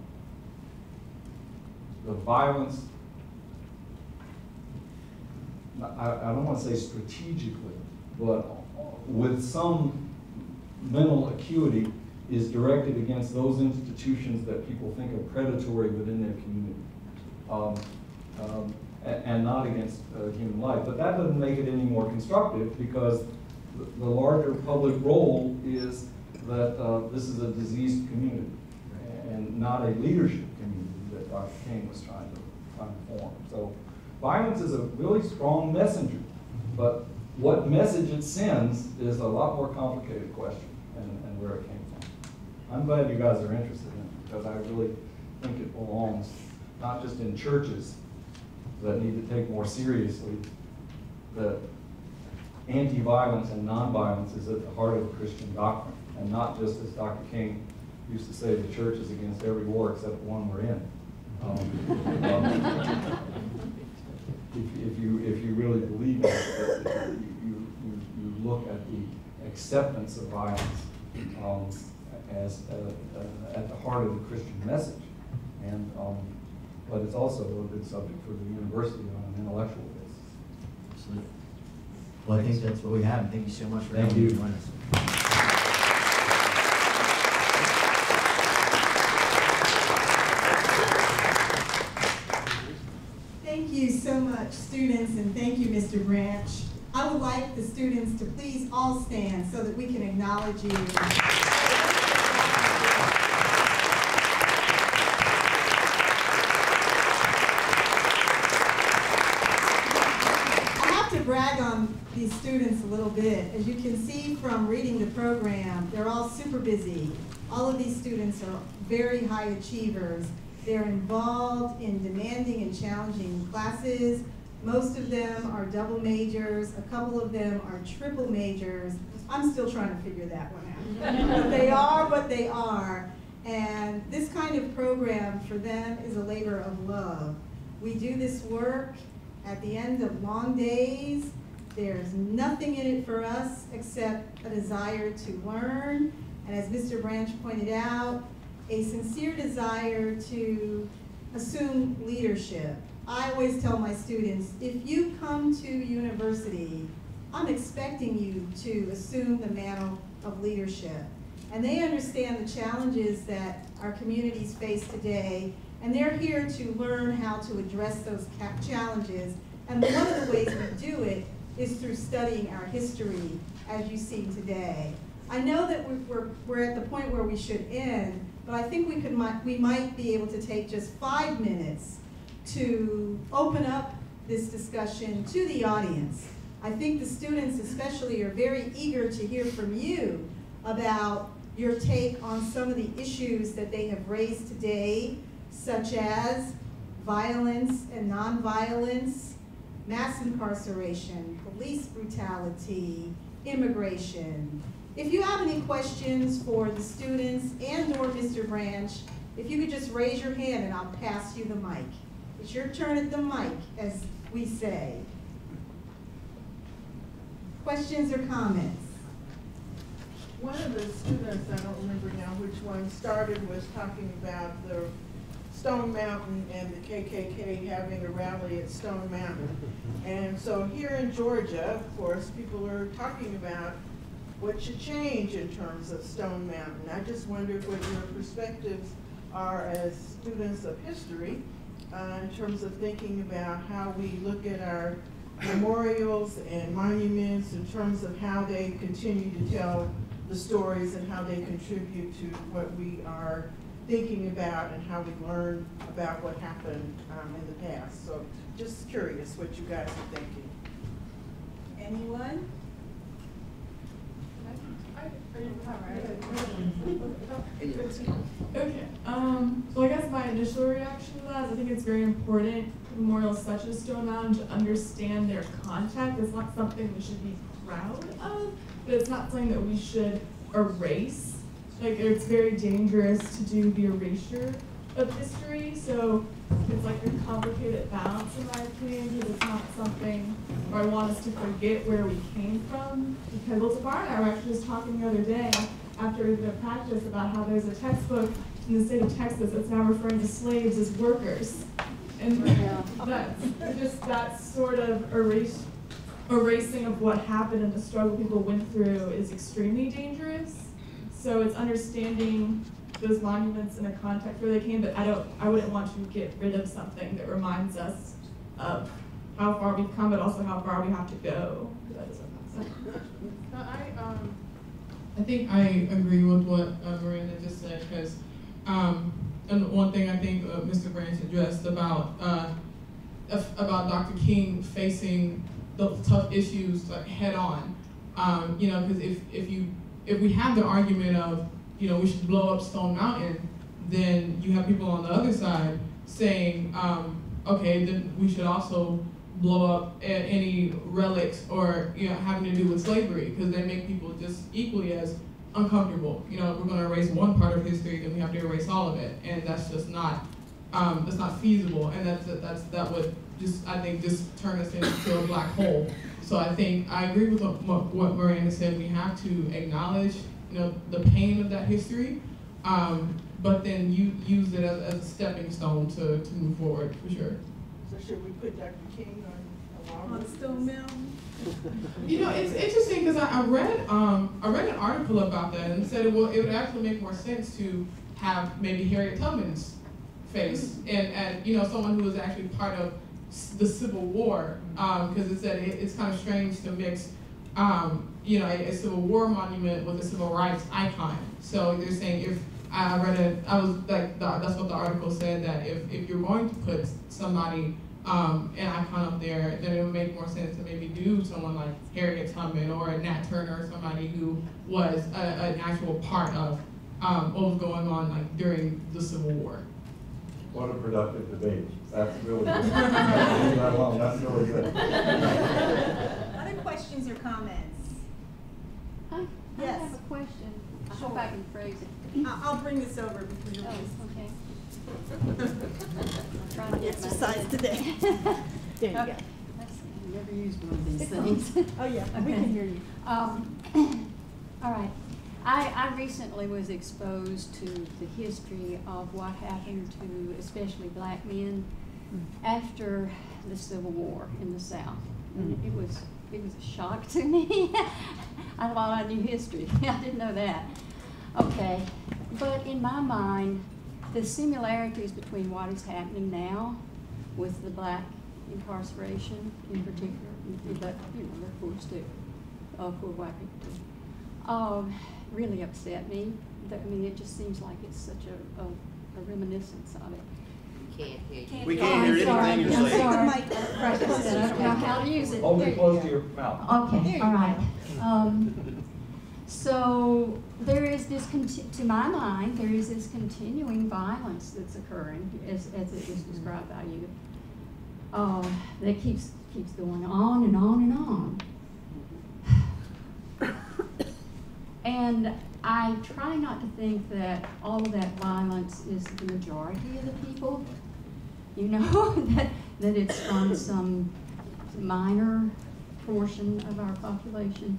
the violence, I, I don't want to say strategically, but with some mental acuity, is directed against those institutions that people think are predatory within their community, um, um, and, and not against uh, human life. But that doesn't make it any more constructive, because the, the larger public role is that uh, this is a diseased community and not a leadership community that Doctor King was trying to, trying to form. So. Violence is a really strong messenger, but what message it sends is a lot more complicated question, and, and where it came from. I'm glad you guys are interested in it, because I really think it belongs not just in churches that need to take more seriously that anti-violence and non-violence is at the heart of Christian doctrine, and not just, as Doctor King used to say the church is against every war except the one we're in. Um, um, if, if you if you really believe that, that you, you you look at the acceptance of violence um, as uh, uh, at the heart of the Christian message, and um, but it's also a good subject for the university on an intellectual basis. Absolutely. Well, I think that's what we have. Thank you so much for Thank coming you. to join us. Thank you so much, students, and thank you, Mister Branch. I would like the students to please all stand so that we can acknowledge you. I have to brag on these students a little bit. As you can see from reading the program, they're all super busy. All of these students are very high achievers. They're involved in demanding and challenging classes. Most of them are double majors. A couple of them are triple majors. I'm still trying to figure that one out. But they are what they are. And this kind of program for them is a labor of love. We do this work at the end of long days. There's nothing in it for us except a desire to learn. And as Mister Branch pointed out, a sincere desire to assume leadership. I always tell my students, if you come to university, I'm expecting you to assume the mantle of leadership. And they understand the challenges that our communities face today, and they're here to learn how to address those challenges. And one of the ways we do it is through studying our history, as you see today. I know that we're, we're at the point where we should end, but I think we could we might be able to take just five minutes to open up this discussion to the audience. I think the students especially are very eager to hear from you about your take on some of the issues that they have raised today, such as violence and nonviolence, mass incarceration, police brutality, immigration. If you have any questions for the students and or Mister Branch, if you could just raise your hand and I'll pass you the mic. It's your turn at the mic, as we say. Questions or comments? One of the students, I don't remember now which one, started was talking about the Stone Mountain and the K K K having a rally at Stone Mountain. And so here in Georgia, of course, people are talking about what should change in terms of Stone Mountain. I just wondered what your perspectives are as students of history uh, in terms of thinking about how we look at our memorials and monuments in terms of how they continue to tell the stories and how they contribute to what we are thinking about and how we learn about what happened um, in the past. So just curious what you guys are thinking. Anyone? Okay, um, so I guess my initial reaction to that is I think it's very important for memorials such as Stone Mountain to understand their context. It's not something we should be proud of, but it's not something that we should erase. Like, it's very dangerous to do the erasure of history, so it's like a complicated balance in my opinion, because it's not something where I want us to forget where we came from. Because well, Tafara and I were actually just talking the other day after the practice about how there's a textbook in the state of Texas that's now referring to slaves as workers. And yeah. that's just that sort of erase, erasing of what happened and the struggle people went through is extremely dangerous. So it's understanding those monuments in a context where they came, but I don't, I wouldn't want to get rid of something that reminds us of how far we've come, but also how far we have to go. That doesn't make sense. No, I, um, I think I agree with what uh, Miranda just said, because um, and one thing I think uh, Mister Branch addressed about uh, about Doctor King facing the tough issues like head on. Um, you know, because if if you if we have the argument of, you know, we should blow up Stone Mountain, then you have people on the other side saying, um, okay, then we should also blow up any relics or, you know, having to do with slavery, because they make people just equally as uncomfortable. You know, if we're going to erase one part of history, then we have to erase all of it, and that's just not um, that's not feasible, and that's that's that would just I think just turn us into a black hole. So I think I agree with what, what Miranda said. We have to acknowledge, you know, the pain of that history, um, but then you use it as, as a stepping stone to, to move forward, for sure. So should we put Doctor King on a wall? On Stone Mountain? You know, it's interesting because I, I read um, I read an article about that and said it will it would actually make more sense to have maybe Harriet Tubman's face and, and you know, someone who was actually part of the Civil War, because um, it said it, it's kind of strange to mix um, you know, a, a Civil War monument with a civil rights icon. So they're saying if I read it, I was like the, that's what the article said, that if, if you're going to put somebody um, an icon up there, then it would make more sense to maybe do someone like Harriet Tubman or Nat Turner, or somebody who was a, an actual part of um, what was going on like during the Civil War. What a productive debate. That's really good. That's really good. Other questions or comments? I, Yes. I have a question. I Sure. hope I can phrase it. I- I'll bring this over because you're Oh, okay. I'm trying to get my exercise head. today. There you go. That's, I've never used one of these things. Oh, yeah, Okay. we can hear you. Um, all right. I, I recently was exposed to the history of what happened to especially black men after the Civil War in the South. And it was it was a shock to me. I thought I knew history. I didn't know that. Okay, but in my mind, the similarities between what is happening now with the black incarceration in particular, but you know, they're poor too, uh, poor white people too, um, really upset me. I mean, it just seems like it's such a, a, a reminiscence of it. Can't hear you. We can't hear anything you're saying. I'm sorry. Right, I said, I don't know how to use it. Hold There it you close go. to your mouth. Okay, all right. Um, so there is this, conti- to my mind, there is this continuing violence that's occurring, as, as it was described by you, uh, that keeps keeps going on and on and on. And I try not to think that all of that violence is the majority of the people. You know, that, that it's from some minor portion of our population.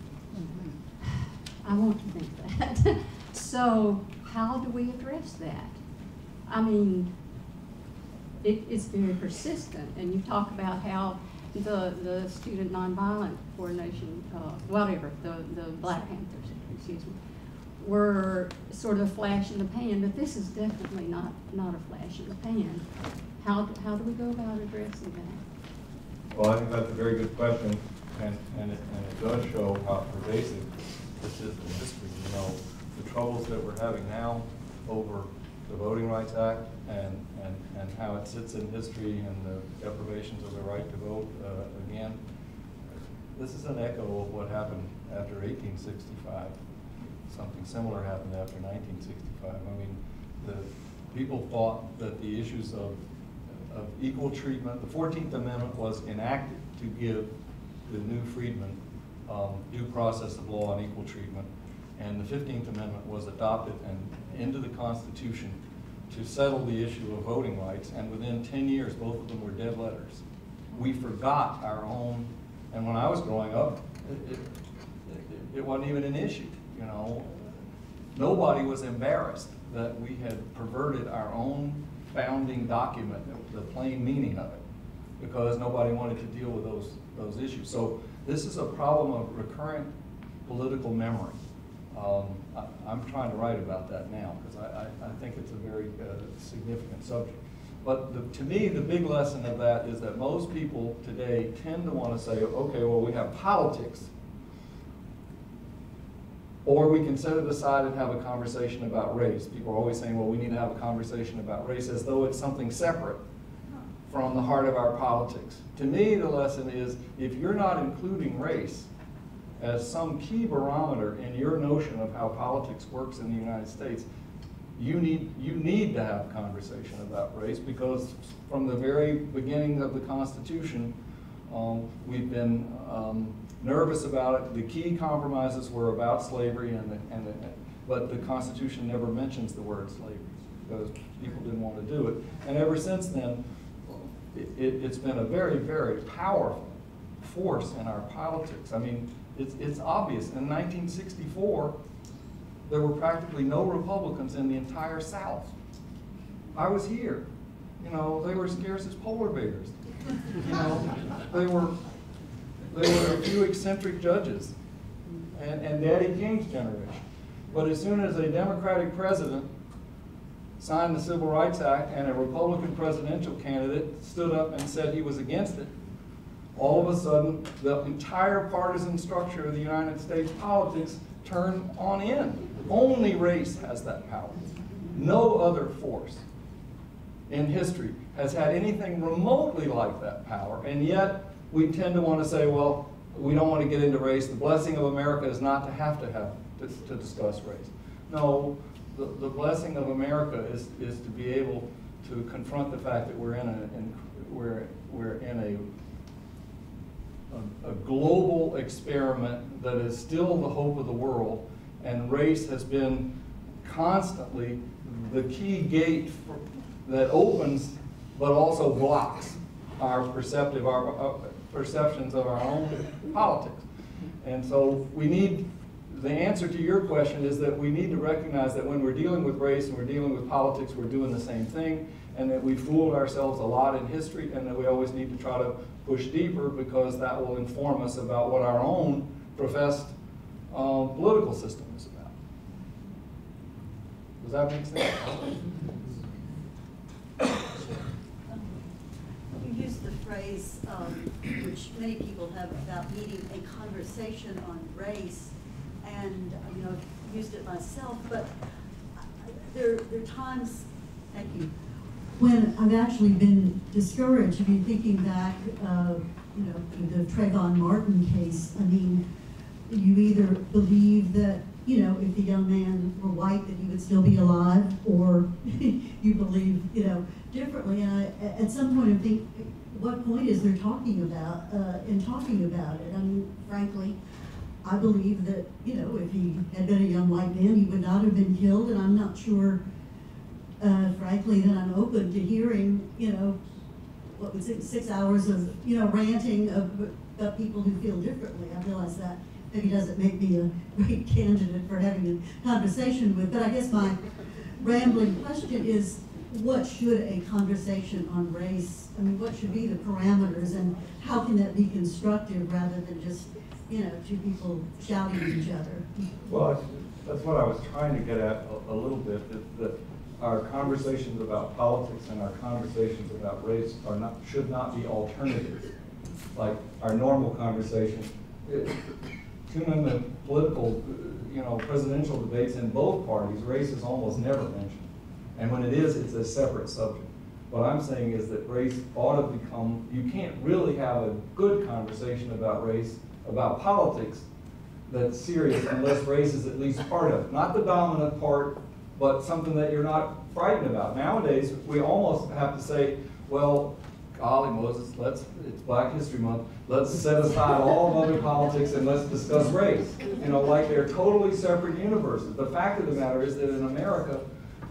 I want to think that. So how do we address that? I mean, it, it's very persistent, and you talk about how the, the Student Nonviolent Coordination, uh, whatever, the, the Black Panthers, excuse me, were sort of a flash in the pan, but this is definitely not, not a flash in the pan. How, how do we go about addressing that? Well, I think that's a very good question, and, and, it, and it does show how pervasive this is in history. You know, the troubles that we're having now over the Voting Rights Act and, and, and how it sits in history and the deprivations of the right to vote uh, again. This is an echo of what happened after eighteen sixty-five. Something similar happened after nineteen sixty-five. I mean, the people thought that the issues of, of equal treatment, the fourteenth Amendment was enacted to give the new freedmen um, due process of law and equal treatment. And the fifteenth Amendment was adopted and into the Constitution to settle the issue of voting rights. And within ten years, both of them were dead letters. We forgot our own, and when I was growing up, it, it, it, it wasn't even an issue. You know, nobody was embarrassed that we had perverted our own founding document, the plain meaning of it, because nobody wanted to deal with those those issues. So this is a problem of recurrent political memory. Um, I, I'm trying to write about that now because I, I, I think it's a very uh, significant subject. But the, to me, the big lesson of that is that most people today tend to want to say, okay, well, we have politics, or we can set it aside and have a conversation about race. People are always saying, well, we need to have a conversation about race as though it's something separate from the heart of our politics. To me, the lesson is if you're not including race as some key barometer in your notion of how politics works in the United States, you need, you need to have a conversation about race, because from the very beginning of the Constitution, Um, we've been um, nervous about it. The key compromises were about slavery, and the, and the, but the Constitution never mentions the word slavery because people didn't want to do it. And ever since then, it, it, it's been a very, very powerful force in our politics. I mean, it's, it's obvious. In nineteen sixty-four, there were practically no Republicans in the entire South. I was here. You know, they were scarce as polar bears. You know, they were, they were a few eccentric judges and, and Daddy King's generation. But as soon as a Democratic president signed the Civil Rights Act and a Republican presidential candidate stood up and said he was against it, all of a sudden the entire partisan structure of the United States politics turned on end. Only race has that power. No other force in history has had anything remotely like that power, and yet we tend to want to say, well, we don't want to get into race. The blessing of America is not to have to have to, to discuss race. No, the, the blessing of America is, is to be able to confront the fact that we're in a in, we're we're in a, a a global experiment that is still the hope of the world, and race has been constantly the key gate for, that opens but also blocks our perceptive our, our perceptions of our own politics. And so we need, the answer to your question is that we need to recognize that when we're dealing with race and we're dealing with politics, we're doing the same thing, and that we fooled ourselves a lot in history, and that we always need to try to push deeper because that will inform us about what our own professed uh, political system is about. Does that make sense? You used the phrase, um, which many people have, about needing a conversation on race, and you know, I've used it myself, but there, there are times, thank you, when I've actually been discouraged. I mean, thinking back, uh, you know, to the Trayvon Martin case, I mean, you either believe that, you know, if the young man were white, that he would still be alive, or you believe, you know, differently. And I, at some point, I think, what point is there talking about, uh, in talking about it? I mean, frankly, I believe that, you know, if he had been a young white man, he would not have been killed, and I'm not sure, uh, frankly, that I'm open to hearing, you know, what was it, six hours of, you know, ranting of, of people who feel differently. I realize that maybe doesn't make me a great candidate for having a conversation with, but I guess my rambling question is, what should a conversation on race, I mean, what should be the parameters, and how can that be constructive rather than just, you know, two people shouting at each other? Well, that's what I was trying to get at a, a little bit, that, that our conversations about politics and our conversations about race are not, should not be alternatives. Like our normal conversation, it, tune in the political, you know, presidential debates in both parties, race is almost never mentioned. And when it is, it's a separate subject. What I'm saying is that race ought to become, you can't really have a good conversation about race, about politics, that's serious unless race is at least part of it. Not the dominant part, but something that you're not frightened about. Nowadays, we almost have to say, well, golly Moses, let's, it's Black History Month, let's set aside all other politics and let's discuss race. You know, like they're totally separate universes. The fact of the matter is that in America,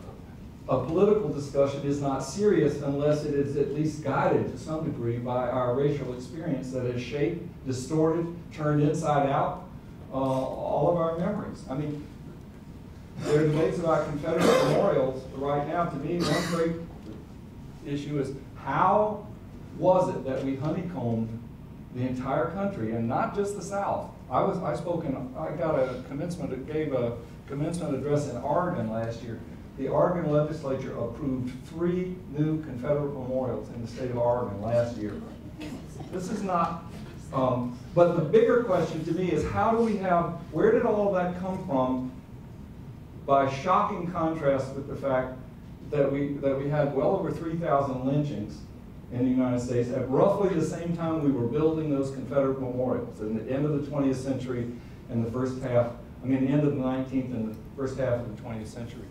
a political discussion is not serious unless it is at least guided to some degree by our racial experience that is shaped, distorted, turned inside out, uh, all of our memories. I mean, there are debates about Confederate memorials right now. To me, one great issue is how was it that we honeycombed the entire country and not just the South? I was I spoke in I got a commencement gave a commencement address in Oregon last year. The Oregon legislature approved three new Confederate memorials in the state of Oregon last year. This is not, um, but the bigger question to me is how do we have, where did all of that come from by shocking contrast with the fact that we, that we had well over three thousand lynchings in the United States at roughly the same time we were building those Confederate memorials, in the end of the twentieth century and the first half, I mean the end of the nineteenth and the first half of the twentieth century.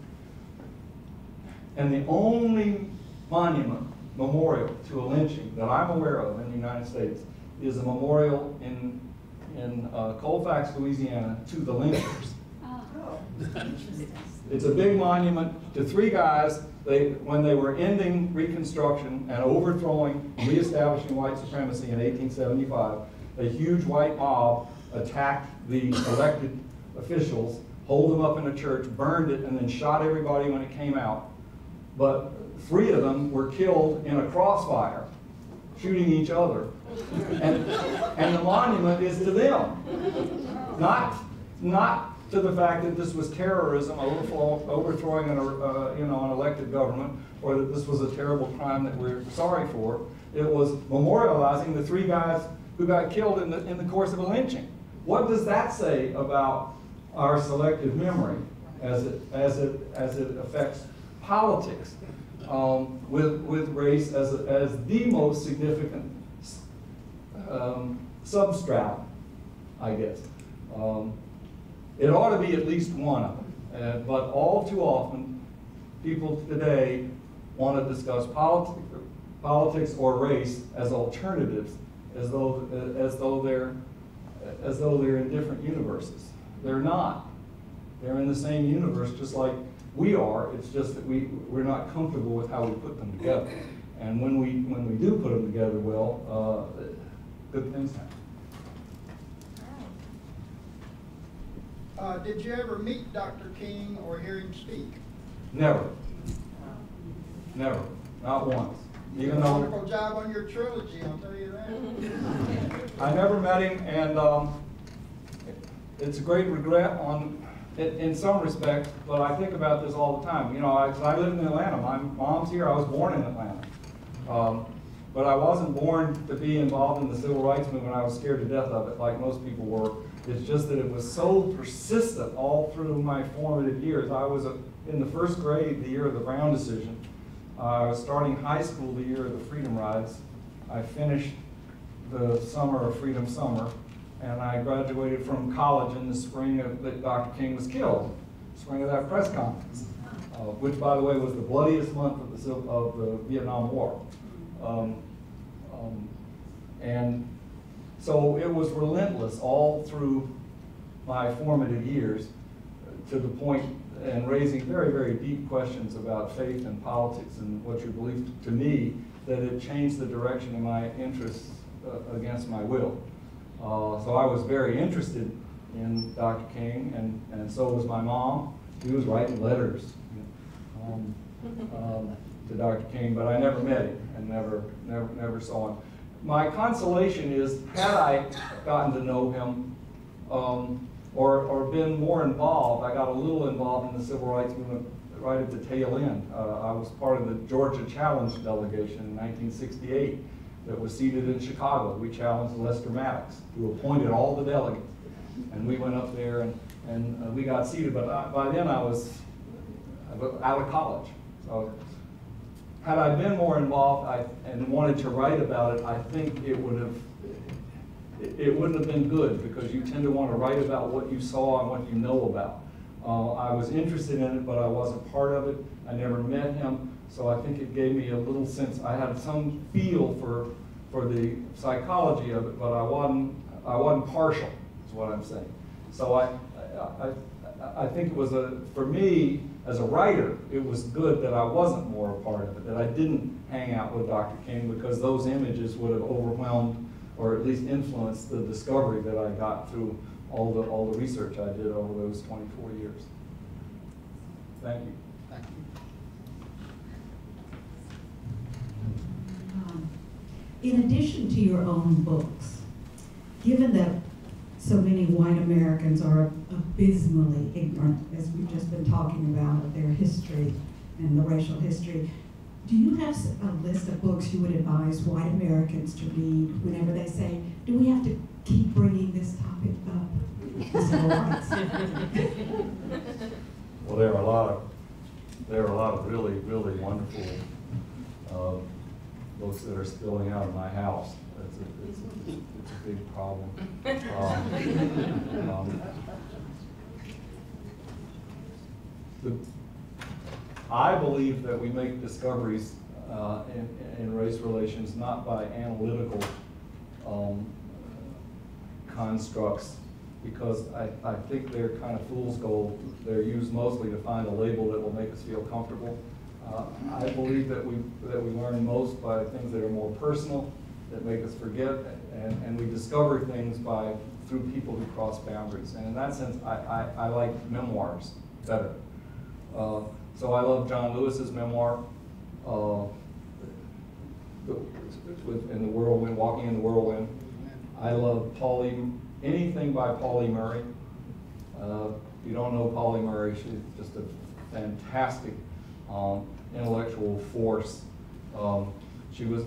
And the only monument, memorial to a lynching that I'm aware of in the United States is a memorial in, in uh, Colfax, Louisiana, to the lynchers. Oh, It's a big monument to three guys. They, when they were ending Reconstruction and overthrowing, reestablishing white supremacy in eighteen seventy-five, a huge white mob attacked the elected officials, holed them up in a church, burned it, and then shot everybody when it came out. But three of them were killed in a crossfire, shooting each other. And, and the monument is to them, not, not to the fact that this was terrorism, overthrow, overthrowing an, uh, you know, an elected government, or that this was a terrible crime that we're sorry for. It was memorializing the three guys who got killed in the, in the course of a lynching. What does that say about our selective memory as it, as it, as it affects politics, um, with, with race as, a, as the most significant um, substratum, I guess. Um, It ought to be at least one of them, uh, but all too often, people today want to discuss politi politics or race as alternatives, as though uh, as though they're as though they're in different universes. They're not. They're in the same universe, just like we are. It's just that we we're not comfortable with how we put them together, and when we when we do put them together, well, uh, good things happen. Uh, did you ever meet Doctor King or hear him speak? Never. Never. Not once. You did Even a though wonderful job on your trilogy, I'll tell you that. I never met him, and um, it's a great regret on, in, in some respects, but I think about this all the time. You know, I, I live in Atlanta. My mom's here. I was born in Atlanta. Um, but I wasn't born to be involved in the civil rights movement. I was scared to death of it, like most people were. It's just that it was so persistent all through my formative years. I was a, in the first grade the year of the Brown decision. Uh, I was starting high school the year of the Freedom Rides. I finished the summer of Freedom Summer, and I graduated from college in the spring of, that Doctor King was killed, spring of that press conference, uh, which, by the way, was the bloodiest month of the, of the Vietnam War. Um, um, and So it was relentless all through my formative years, to the point, and raising very, very deep questions about faith and politics and what you believe, to me, that it changed the direction of my interests uh, against my will. Uh, so I was very interested in Doctor King, and, and so was my mom. She was writing letters um, um, to Doctor King, but I never met him and never, never, never saw him. My consolation is, had I gotten to know him um, or, or been more involved, I got a little involved in the civil rights movement right at the tail end. Uh, I was part of the Georgia Challenge delegation in nineteen sixty-eight that was seated in Chicago. We challenged Lester Maddox, who appointed all the delegates. And we went up there and, and uh, we got seated, but I, by then I was out of college. So, had I been more involved I, and wanted to write about it, I think it would have, it, it wouldn't have been good, because you tend to want to write about what you saw and what you know about. Uh, I was interested in it, but I wasn't part of it. I never met him, so I think it gave me a little sense. I had some feel for for the psychology of it, but I wasn't I wasn't partial, is what I'm saying. So I I, I, I think it was a for me. As a writer, it was good that I wasn't more a part of it, that I didn't hang out with Doctor King, because those images would have overwhelmed or at least influenced the discovery that I got through all the, all the research I did over those twenty-four years. Thank you. Thank you. Um, in addition to your own books, given that so many white Americans are abysmally ignorant, as we've just been talking about, of their history and the racial history, do you have a list of books you would advise white Americans to read whenever they say, do we have to keep bringing this topic up? The civil rights? Well, there are a lot of, there are a lot of really, really wonderful uh, books that are spilling out of my house. It's a, it's a, it's a big problem. Um, um, the, I believe that we make discoveries uh, in, in race relations not by analytical um, constructs, because I, I think they're kind of fool's gold. They're used mostly to find a label that will make us feel comfortable. Uh, I believe that we, that we learn most by things that are more personal, that make us forget, and, and we discover things by, through people who cross boundaries. And in that sense, I, I, I like memoirs better. Uh, so I love John Lewis's memoir, uh, in the whirlwind, Walking in the Whirlwind. I love Pauli, anything by Pauli Murray. Uh, if you don't know Pauli Murray, she's just a fantastic um, intellectual force. Um, she was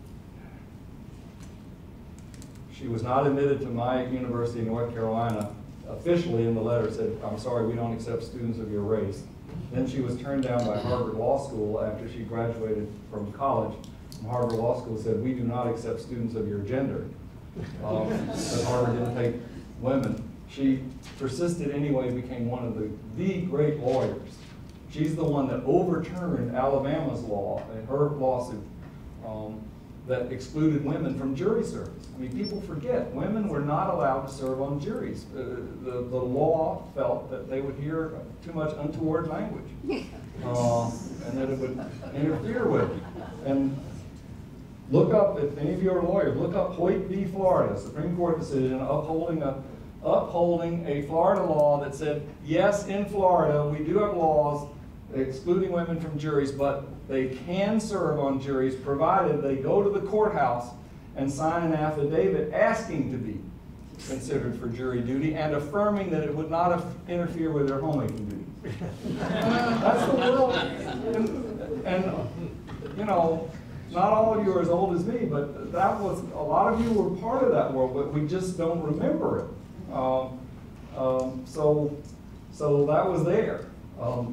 she was not admitted to my University of North Carolina. Officially in the letter said, "I'm sorry, we don't accept students of your race." Then she was turned down by Harvard Law School after she graduated from college. And Harvard Law School said, "We do not accept students of your gender." Um, but Harvard didn't take women. She persisted anyway, became one of the, the great lawyers. She's the one that overturned Alabama's law, in her lawsuit, um, that excluded women from jury service. I mean, people forget, women were not allowed to serve on juries. Uh, the, the law felt that they would hear too much untoward language, uh, and that it would interfere with it. And look up, if any of you are lawyers, look up Hoyt v. Florida, Supreme Court decision upholding a, upholding a Florida law that said, yes, in Florida, we do have laws excluding women from juries, but they can serve on juries provided they go to the courthouse and sign an affidavit asking to be considered for jury duty and affirming that it would not interfere with their homemaking duties. That's the world. And, and, you know, not all of you are as old as me, but that was, a lot of you were part of that world, but we just don't remember it. Um, um, so, so that was there. Um,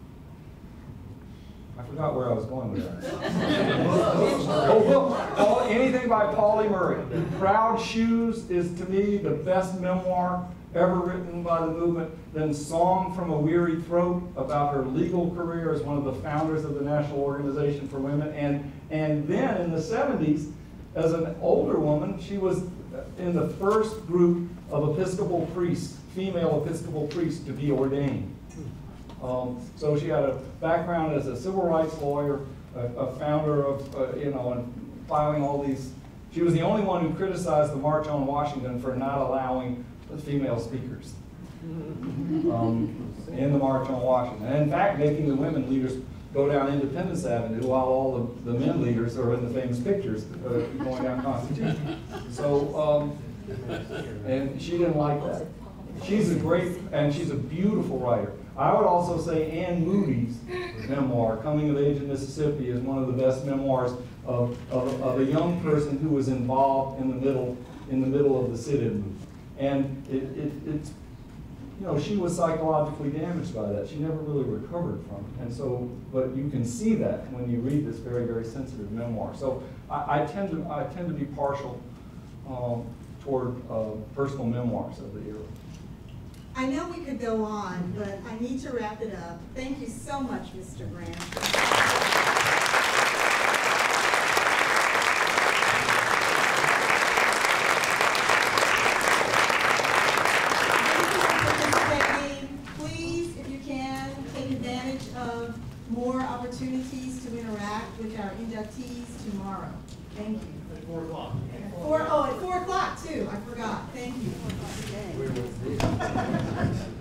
I forgot where I was going with that. Oh, look, all, anything by Pauli Murray. Proud Shoes is, to me, the best memoir ever written by the movement. Then Song from a Weary Throat, about her legal career as one of the founders of the National Organization for Women. And, and then in the seventies, as an older woman, she was in the first group of Episcopal priests, female Episcopal priests, to be ordained. Um, so she had a background as a civil rights lawyer, a, a founder of, uh, you know, and filing all these. She was the only one who criticized the March on Washington for not allowing female speakers um, in the March on Washington. And in fact, making the women leaders go down Independence Avenue while all the, the men leaders are in the famous pictures uh, going down Constitution. So, um, and she didn't like that. She's a great, and she's a beautiful writer. I would also say Ann Moody's memoir, Coming of Age in Mississippi, is one of the best memoirs of, of, of a young person who was involved in the middle, in the middle of the sit-in movement. And it, it, it's, you know, she was psychologically damaged by that. She never really recovered from it. And so, but you can see that when you read this very, very sensitive memoir. So I, I tend to, I tend to be partial um, toward uh, personal memoirs of the era. I know we could go on, but I need to wrap it up. Thank you so much, Mister Grant. Please, if you can, take advantage of more opportunities to interact with our inductees tomorrow. Thank you. At four o'clock. Four, oh, at four o'clock too. I forgot. Thank you.